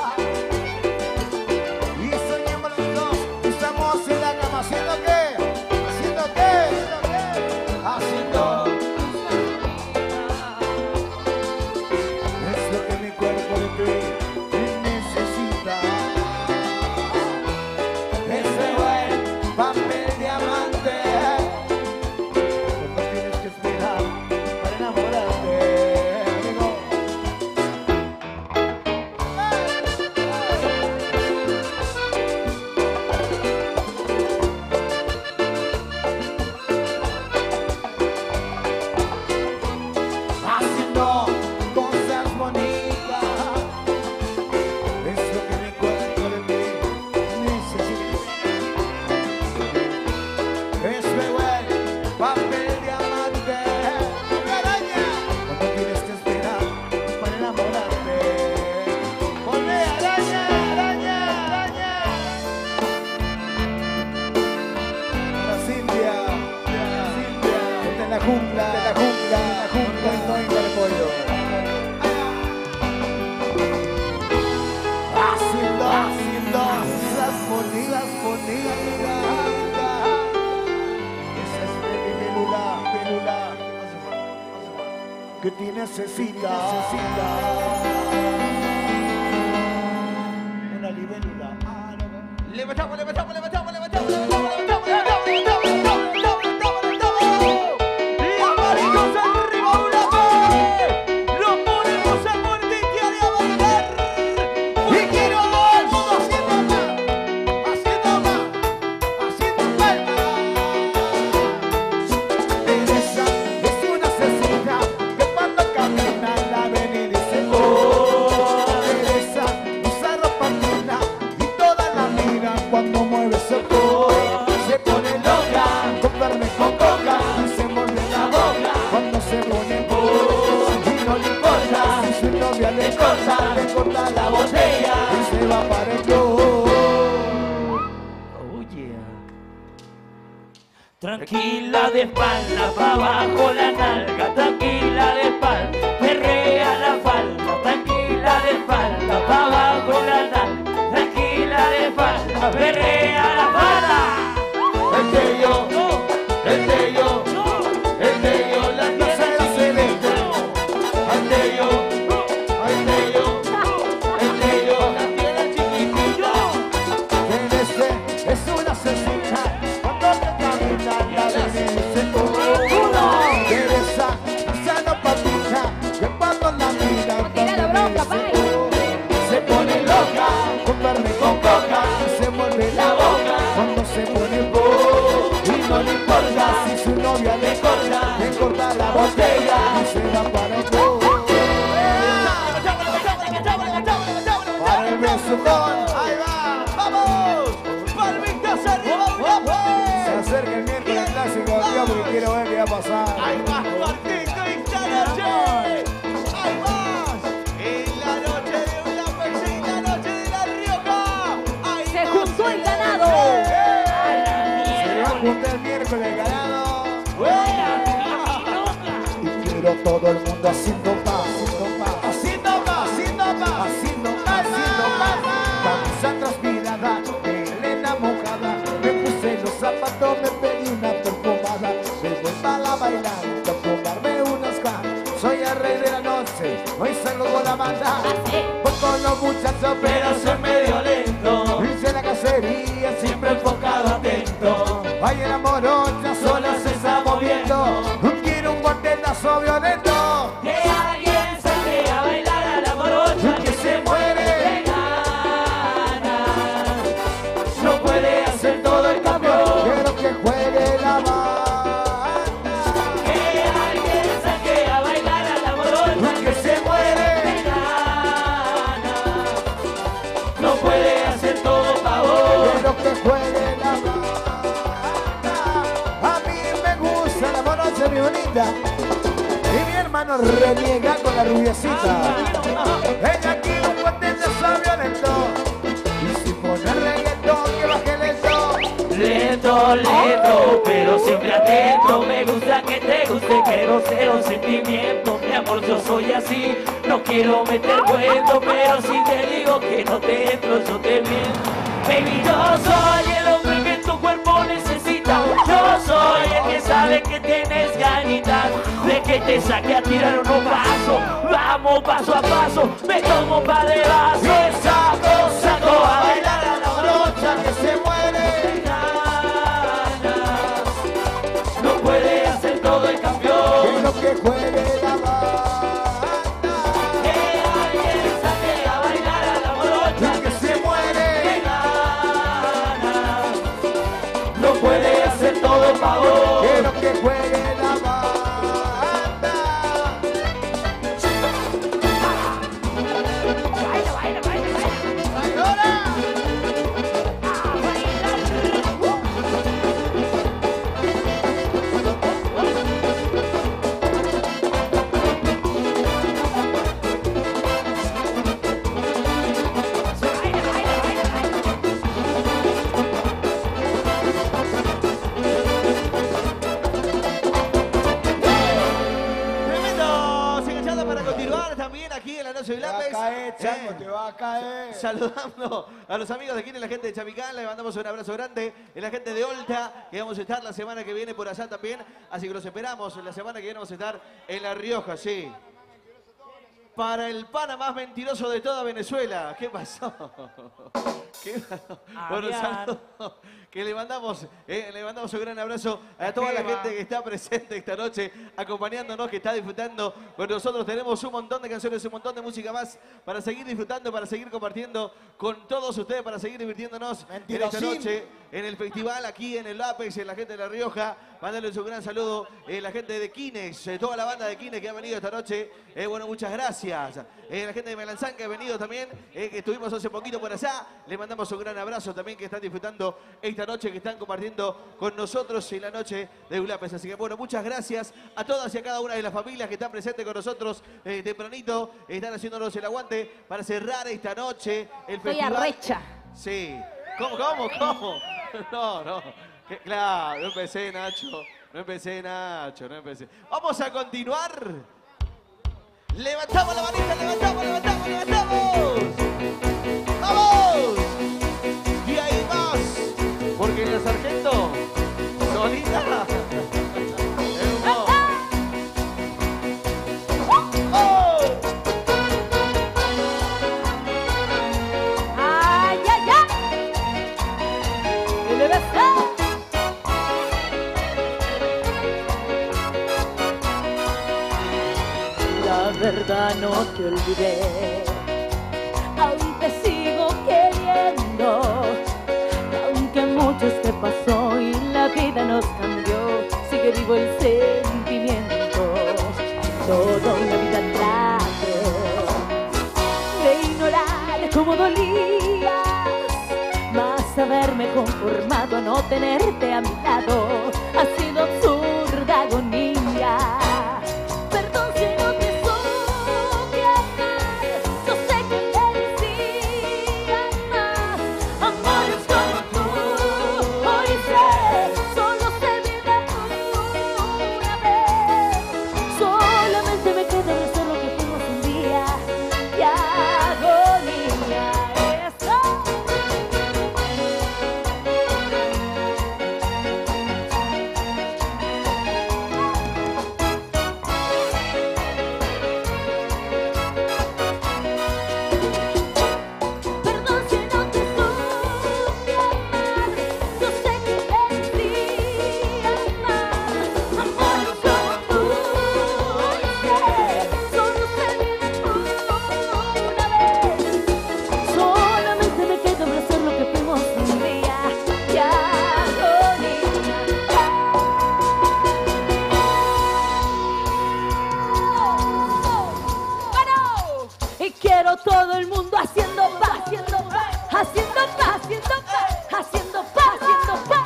Y soñamos los dos, estamos en la cama, ¿haciendo qué? Que te necesita, necesita una libélula. Ah, no, no. Levantamos, levantamos, levantamos, levantamos, levantamos, levantamos, levantamos, levantamos, levantamos, levantamos, levantamos. Amarillos arriba una vez. Lo ponemos a muertilla de avanzar. Y quiero todo el mundo haciendo más, haciendo más, haciendo palmas. Teresa es una asesina. Camina la avenida y se oh, Teresa usa ropa fina y toda la mira cuando mueve su cuerpo. Se pone loca, con verme con coca y se muerde la boca cuando se pone oh, y no le importa si su novia le corta, le corta la botella y se va para el club. Oh yeah. Tranquila de espalda, pa' abajo la nalga, tranquila de espalda, perrea la falda, tranquila de espalda, pa' abajo la nalga, tranquila de espalda, perrea la falda. Este yo, este yo, este yo, la tierra celeste, este yo, este yo, este yo, la tierra chiquitillo. Este es una asesina. La dice Teresa, esa no patita, que cuando la mira se pone loca, con verme con coca y se muerde la boca cuando se pone bo y no le importa si su novia le corta, le corta la boca. botella. será para el club. Para el besucón. Ahí va, vamos. Palmitas arriba, vamos. Se acerca el miércoles clásico, tío, porque quiero ver qué va a pasar. Hay más partido esta noche. Hay más. En la noche de un Apex, en la noche de La Rioja. Hay Se más juntó el ganado. Se va a juntar el miércoles ganado. Y quiero todo el mundo haciendo paz, haciendo paz, Haciendo más, haciendo más. haciendo paz, haciendo paz. Camisa transpirada, melena mojada. Me puse los zapatos, me pedí una perfumada. Me voy para bailar, tomarme unas caras. Soy el rey de la noche, hoy salgo con la banda. Voy con los muchachos, pero soy medio lento. Hice la cacería, siempre enfocado, atento. Vaya la morocha, sola se está moviendo. Quiero un cuartetazo violento. Que alguien saque a bailar a la morocha Que se muere. de ganas. No puede hacer todo el campeón. Quiero que juegue la banda. Que alguien saque a bailar a la morocha Que se muere. de ganas. No puede hacer todo pavón. Quiero que juegue la banda. A mí me gusta la morocha mi bonita. Y mi hermano reniega con la rubiecita. Ella quiere un cuartetazo violento. Y si pone reggaetón, que baje lento. Lento, lento, pero siempre atento. Me gusta que te guste, quiero ser un sentimiento. Mi amor, yo soy así, no quiero meter cuento, pero si te digo que no te entro, yo te miento. Baby, yo soy el hombre que tu cuerpo necesita. Yo soy el que sabe que tienes ganitas de que te saque a tirar unos pasos. Vamos paso a paso, me tomo un par de vasos. Y saco, saco a bailar a la morocha Que se muere. no puede hacer todo el campeón. Quiero que juegue la banda. Que alguien saque a bailar a la morocha Que se muere. de ganas. No puede hacer todo pavón. Quiero que juegue la banda. Baila, baila, baila, baila. ¡Ahora! Tremendo. Se enganchando para continuar también aquí en la noche de Te va a Apex. caer, chango, Eh, te va a caer. Saludando a los amigos de aquí, en la gente de Chamicán, le mandamos un abrazo grande. En la gente de Olta, que vamos a estar la semana que viene por allá también. Así que los esperamos. La semana que viene vamos a estar en La Rioja, sí. Para el pana más mentiroso de toda Venezuela. ¿Qué pasó? ¿Qué pasó? Bueno, un saludo que le mandamos, eh, le mandamos un gran abrazo a toda la gente que está presente esta noche, acompañándonos, que está disfrutando con nosotros. Tenemos un montón de canciones, un montón de música más para seguir disfrutando, para seguir compartiendo con todos ustedes, para seguir divirtiéndonos en esta Mentirosín. noche, en el festival, aquí en el Apex, en la gente de La Rioja. Mandarles un gran saludo a la gente de Quines, eh, toda la banda de Quines que ha venido esta noche. Eh, bueno, muchas gracias. Eh, la gente de Melanzán que ha venido también, eh, que estuvimos hace poquito por allá. Le mandamos un gran abrazo también, que están disfrutando esta noche, que están compartiendo con nosotros en la noche de Ulapes. Así que bueno, muchas gracias a todas y a cada una de las familias que están presentes con nosotros eh, tempranito. Están haciéndonos el aguante para cerrar esta noche el Estoy festival. arrecha. Sí. ¿Cómo, cómo, cómo? No, no. Que- Claro, no empecé, Nacho. No empecé, Nacho, no empecé. Vamos a continuar. Levantamos la manita, levantamos, levantamos, levantamos. ¡Vamos! Y ahí más. Porque la sargento, solita. el humor. ¡Oh! Ay, ay, ay. Y le ves, ¡ah! La verdad no te olvidé, aún te sigo queriendo. Y aunque mucho te pasó y la vida nos cambió, sigue vivo el sentimiento. no tenerte a mi lado ha sido absurda agonía. Perdón si no te supe amar, yo sé que merecía más. Amores como tú, hoy sé, solo se vive una vez. Solamente me queda hacer lo que fuimos un día y agonía. Eso. Perdón si no te supe amar, yo sé que merecía más. Amores como tú, hoy sé, solo se vive una vez. Solamente me queda abrazar lo que fuimos un día y agonía. Y quiero todo el mundo haciendo paz, haciendo paz, haciendo paz, haciendo paz, haciendo paz, haciendo paz.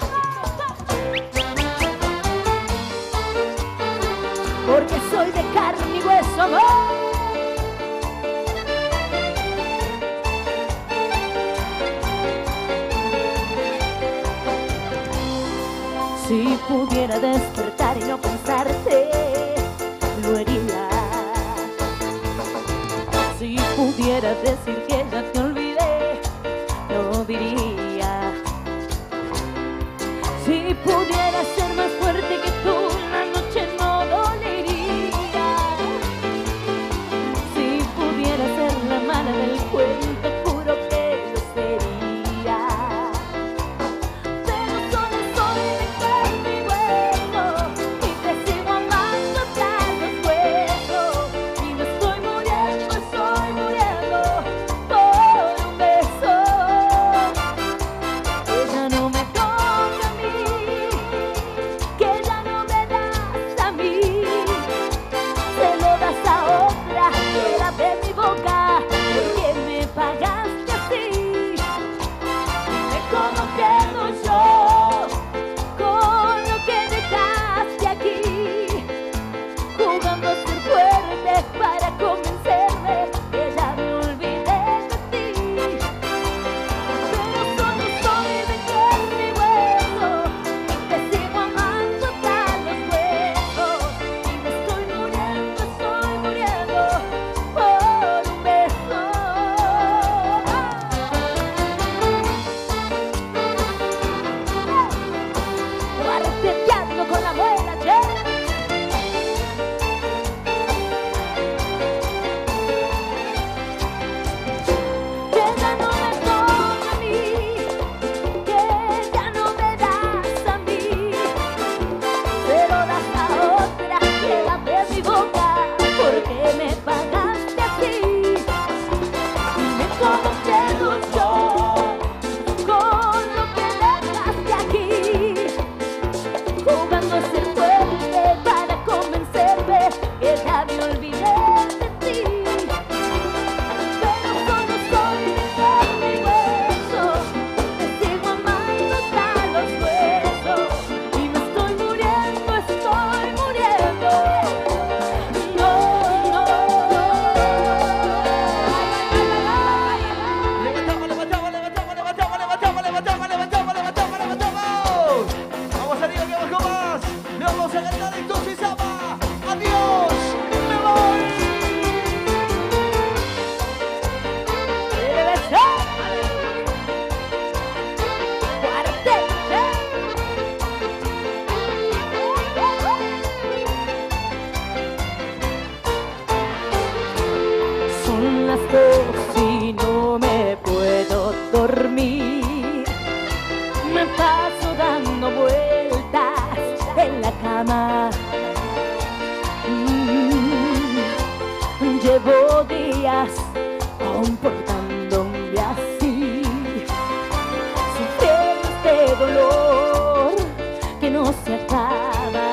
Porque soy de carne y hueso, amor. Si pudiera despertar y no pensarte, lo haría. Si pudiera decir que ya te olvidé, lo diría. Si pudiera ser más fuerte que tú, la noche no dolería. Si pudiera ser la mala del cuento, juro que lo sería. Pero solo soy de carne y hueso, y te sigo amando hasta los huesos. Y me estoy muriendo, estoy muriendo por un beso. Que ya no me toca a mí, que ya no me das a mí. Se lo das a otra, que la de mi boca, porque me pagaste así. Dime cómo quedo yo con lo que dejaste aquí, jugando a ser fuerte para convencerme que ya me olvidé de ti. Pero solo soy de carne y hueso, y te sigo amando hasta los huesos. Y me estoy muriendo, estoy muriendo por un beso. Cuarteteando con la abuela, che. Que ya no me toca a mí, que ya no me das a mí. Se lo das a otra, que la de mi boca, porque me pagaste así. Dime cómo quedo yo con lo que dejaste aquí, jugando a ser fuerte para convencerme que ya me olvidé de ti. Pero solo soy de carne y hueso, te sigo amando hasta los huesos. Y me estoy muriendo, estoy muriendo. No, no. Levantamos, levantamos, levantamos, levantamos, levantamos, levantamos, levantamos, levantamos, levantamos. Vamos arriba, que vamos con más. Le vamos a cantar entonces Zapa. Adiós, me voy. Debe ser fuerte, che. Son las dos y no me puedo dormir. Me paso dando vueltas en la cama. Mm, Llevo días comportándome así, sufriendo este dolor que no se acaba.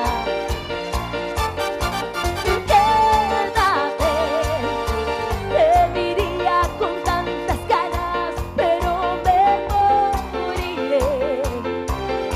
Quédate, te diría con tantas ganas, pero me moriré.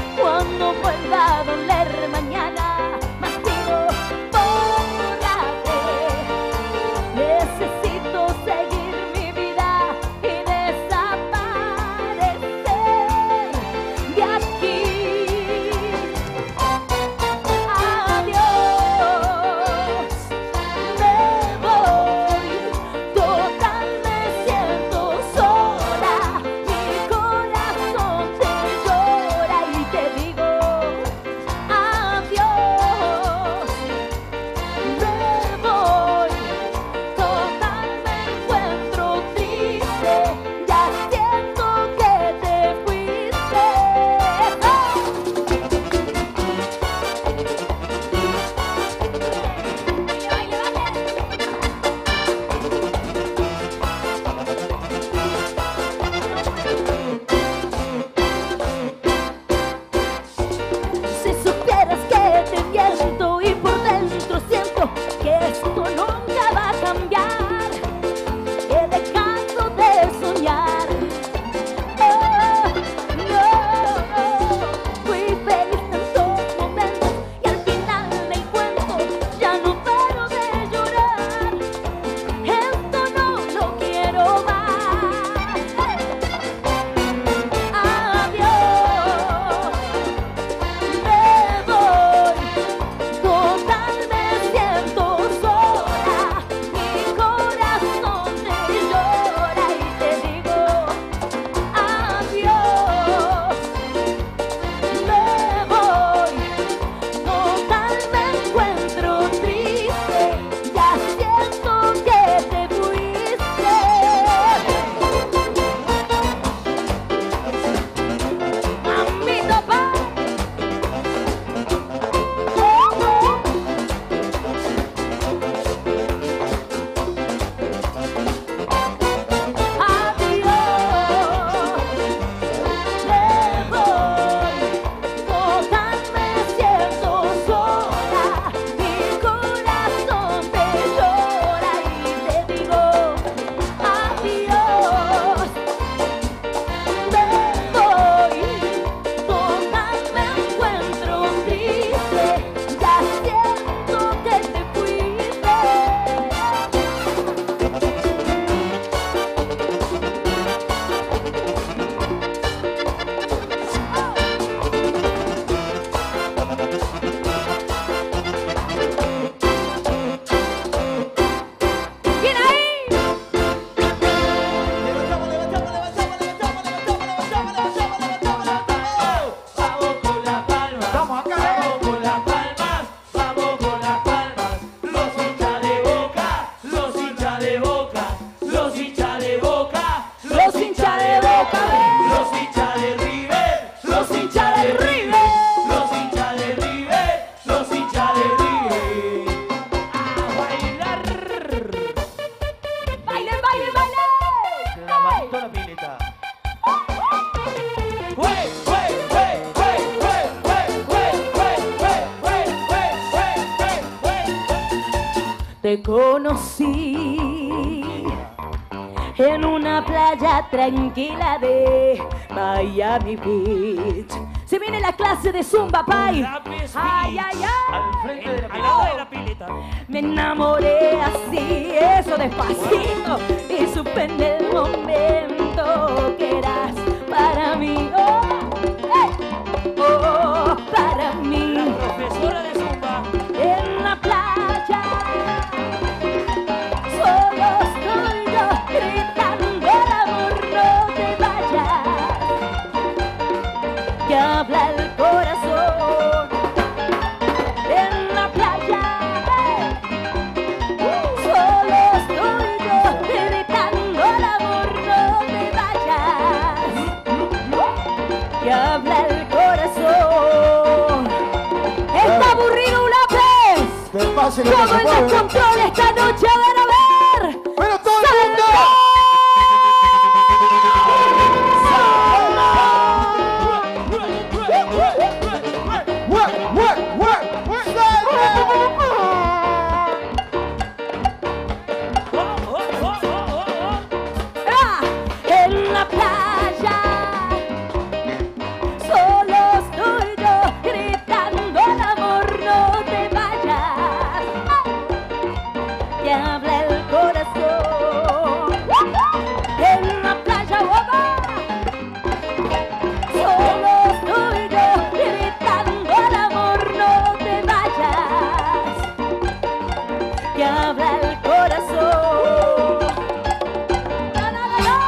te conocí en una playa tranquila de Miami Beach. Se viene la clase de Zumba, Pai. Ay, ay, ay. Al frente de la pileta de la pileta. Me enamoré así, eso despacito, y supe en el momento que eras para mí. Oh, hey. Oh, para mí. La profesora de Zumba. En la playa, solo estoy yo gritando el amor, no te vayas, que habla el corazón. En la playa, solo estoy yo gritando el amor, no te vayas, que habla el corazón. Está aburrido un lápiz. Que pase lo que Todo se el puede. descontrol esta noche van a ver. Pero todo el mundo. ¡Mueve, mueve, mueve, mueve! Ah, en la playa, solo estoy yo gritando el amor, no te vayas, que habla el corazón. En la playa, guapa, solo estoy yo gritando el amor, no te vayas, que habla el corazón. La, la, la, la.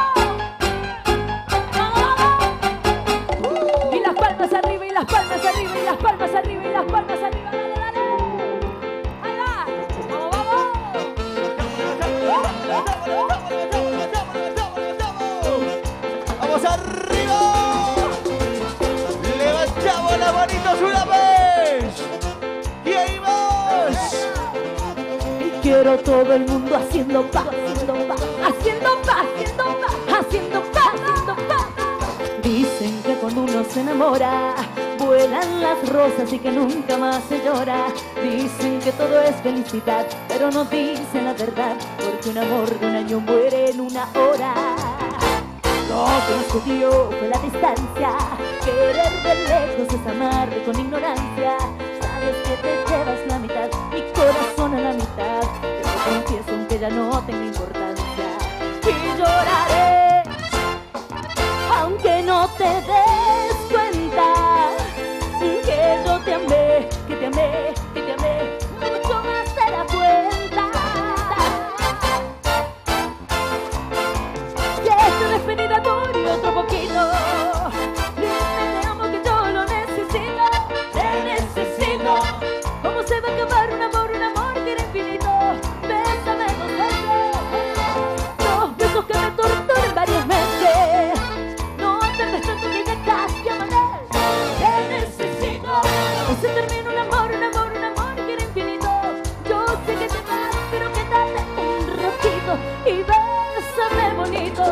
Y las palmas arriba, y las palmas arriba, y las palmas arriba, y las palmas arriba. Dale, dale. Ahí va. Vamos, vamos. ¡Vamos arriba! ¡Levantamos las manitos una vez! ¡Y ahí vas! Y quiero todo el mundo haciendo paz, haciendo paz, haciendo paz, haciendo paz, haciendo paz, haciendo paz. Dicen que cuando uno se enamora, vuelan las rosas y que nunca más se llora. Dicen que todo es felicidad, pero no dicen la verdad, porque un amor de un año muere en una hora. Lo que nos jodió fue la distancia, querer de lejos es amarle con ignorancia. Sabes que te llevas la mitad, mi corazón a la mitad. Te lo confieso aunque ya no tenga importancia. Y lloraré, aunque no te des cuenta, que yo te amé, que te amé, que te amé, mucho más de la cuenta. Y esta despedida dure otro poquito. Dime te amo que yo lo necesito, te necesito. ¿Cómo se va a acabar un amor, un amor que era infinito? Bésame dos veces, dos besos que me torturan varios meses. No tardes tanto que ya casi amanecer. Te necesito. O se termina un amor, un amor, un amor que era infinito. Yo sé que te vas, pero quédate un ratito y bésame bonito.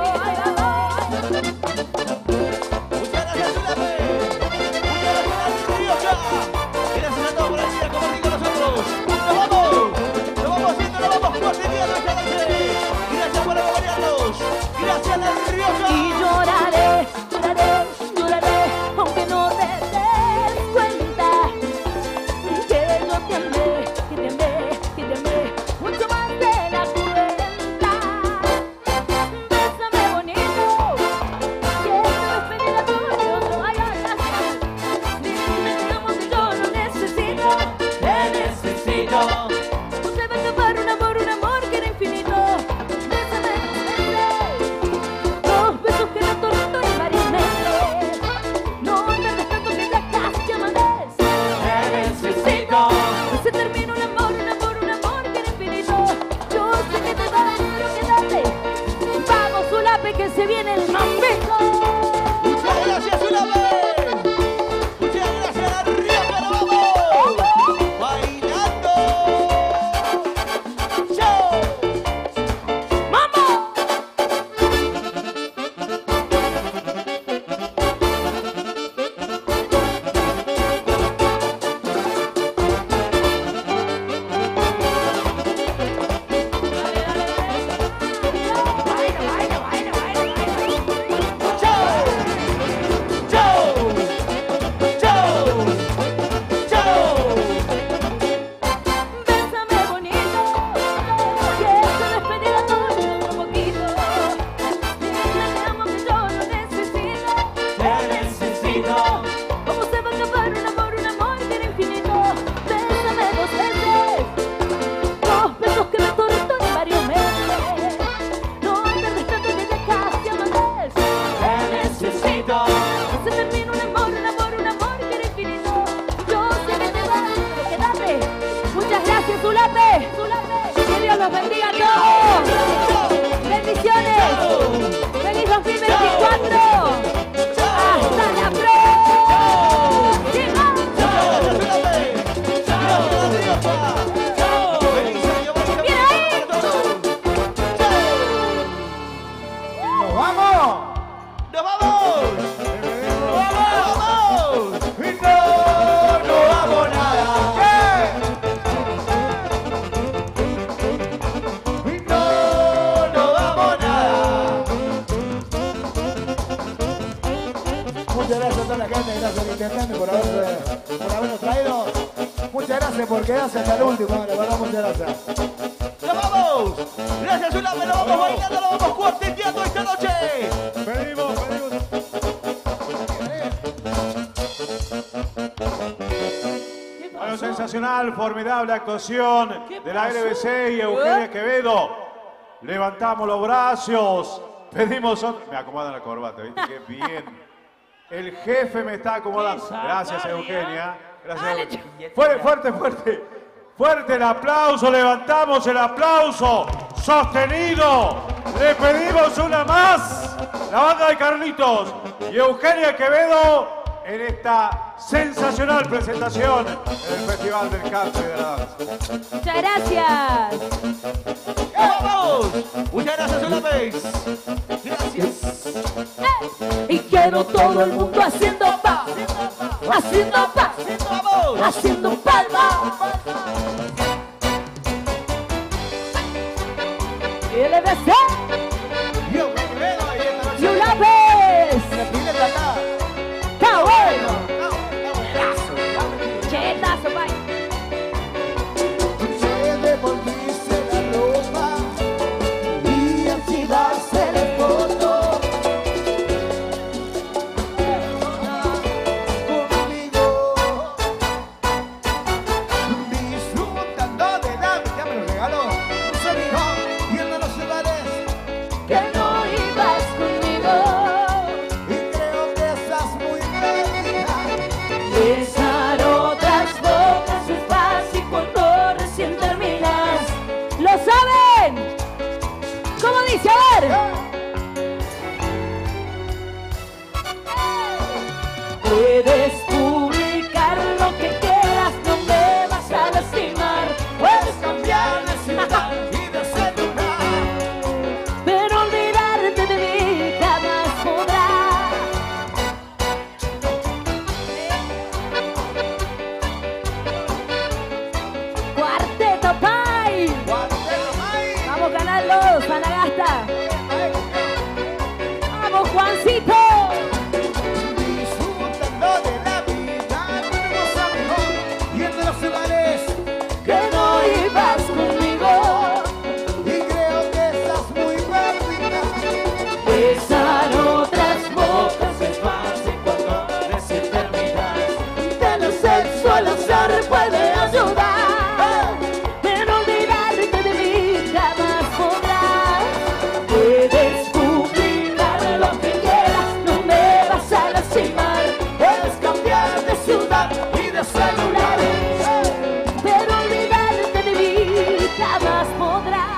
Muchas gracias, Zulape. Muchas gracias, Rioja. Gracias a todos por venir a compartir con nosotros. ¡Nos vamos! ¡Nos vamos haciendo, nos vamos corteniendo esta noche! Gracias por acompañarnos. Gracias, La Rioja. Y lloraré, lloraré, lloraré, aunque no te des cuenta, que yo te amé, que te amé, que te amé, mucho más de la cuenta. Bésame bonito, que esta despedida dure otro año. Dime te amo que yo lo necesito, te necesito. No se va a acabar un amor, un amor que era infinito. Bésame dos veces, dos besos que me torturan varios meses. No tardes tanto que ya casi amanece. Te necesito. No se termina un amor, un amor, un amor que era infinito. Yo sé que te vas, pero quédate. Vamos, Zulape, que se viene el mambito. Muchas gracias, Zulape. Muchas gracias, La Rioja. ¡Nos vamos! ¡Bailando! Zulape. Que Dios los bendiga a todos. Bendiciones. Feliz dos mil veinticuatro. Hasta la próxima. Bien ahí. ¡Nos vamos! ¡Nos vamos! ¡Nos vamos! ¡Y no, no vamos nada! ¿Qué? ¡Y no, no vamos nada! Muchas gracias a toda la gente, gracias al intendente por, haber, por habernos traído. Muchas gracias por quedarse hasta el último, de verdad, muchas gracias. ¡Nos vamos! Gracias, Zulape, nos vamos bailando, nos vamos cuarteteando esta noche. Pedimos, pedimos. Bueno, sensacional, formidable actuación de la L B C y Eugenia Quevedo. Levantamos los brazos, pedimos otro. Me acomodan la corbata, ¿viste? Qué bien. El jefe me está acomodando. Gracias, Eugenia. Gracias, Eugenia. Fuerte, fuerte, fuerte. Fuerte el aplauso, levantamos el aplauso. Sostenido. Le pedimos una más. La banda de Carlitos y Eugenia Quevedo en esta sensacional presentación en el Festival del Canto y de la Danza. Muchas gracias. ¡Nos vamos! Muchas gracias, Zulape. Gracias. Y quiero todo el mundo haciendo paz, haciendo paz, ¡Vamos! haciendo palmas. L B C, Yo, Quevedo, ahí en la noche. Zulape. Pídele acá. Está bueno. Buenazo. Chetazo, bye. Se devolviste la ropa y así darse la foto conmigo, disfrutando de la vida. Me lo regaló un sonido viendo los lugares Que no ibas conmigo. y creo que estás muy perdida. Besar otras bocas es fácil cuando recién terminas. ¿Lo saben? ¿Cómo dice? A ver. Puedes publicar lo que quieras, no me vas a lastimar. Puedes cambiar de ciudad y de celular, pero olvidarte de mí jamás podrás. Cuarteto Pai. Vamos, Canal dos, Anagasta. Vamos, Juancito. Disfrutando de la vida, tenemos amigos viendo los lugares Que no ibas conmigo. y creo que estás muy perdida. Besar otras bocas es fácil cuando recién terminas. De lo sexual hacer puede ayudar, pero olvidarte de mí jamás podrás. Puedes publicar lo que quieras, no me vas a lastimar. Puedes cambiar de ciudad y de celulares, pero olvidarte de mí jamás podrás.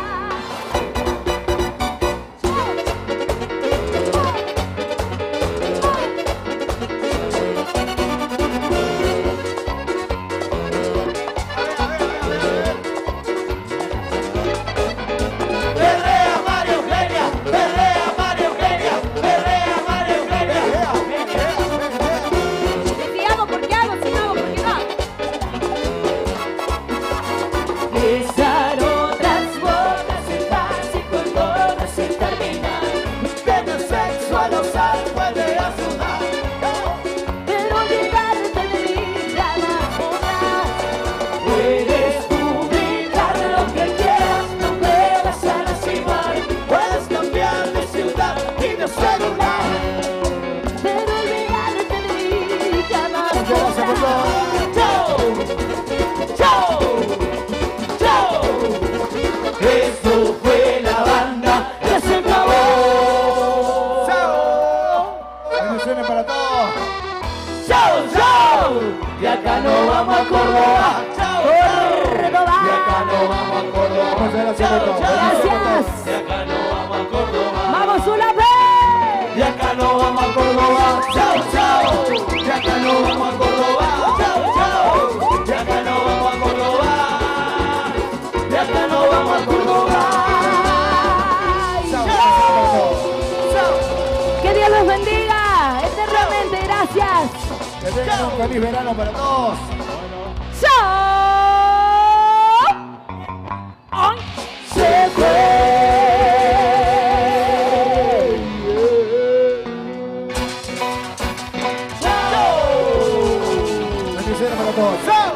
Que tengan un feliz verano para todos. ¡Chao! ¡Ay! Se fue. Bendiciones para todos. ¡Chao!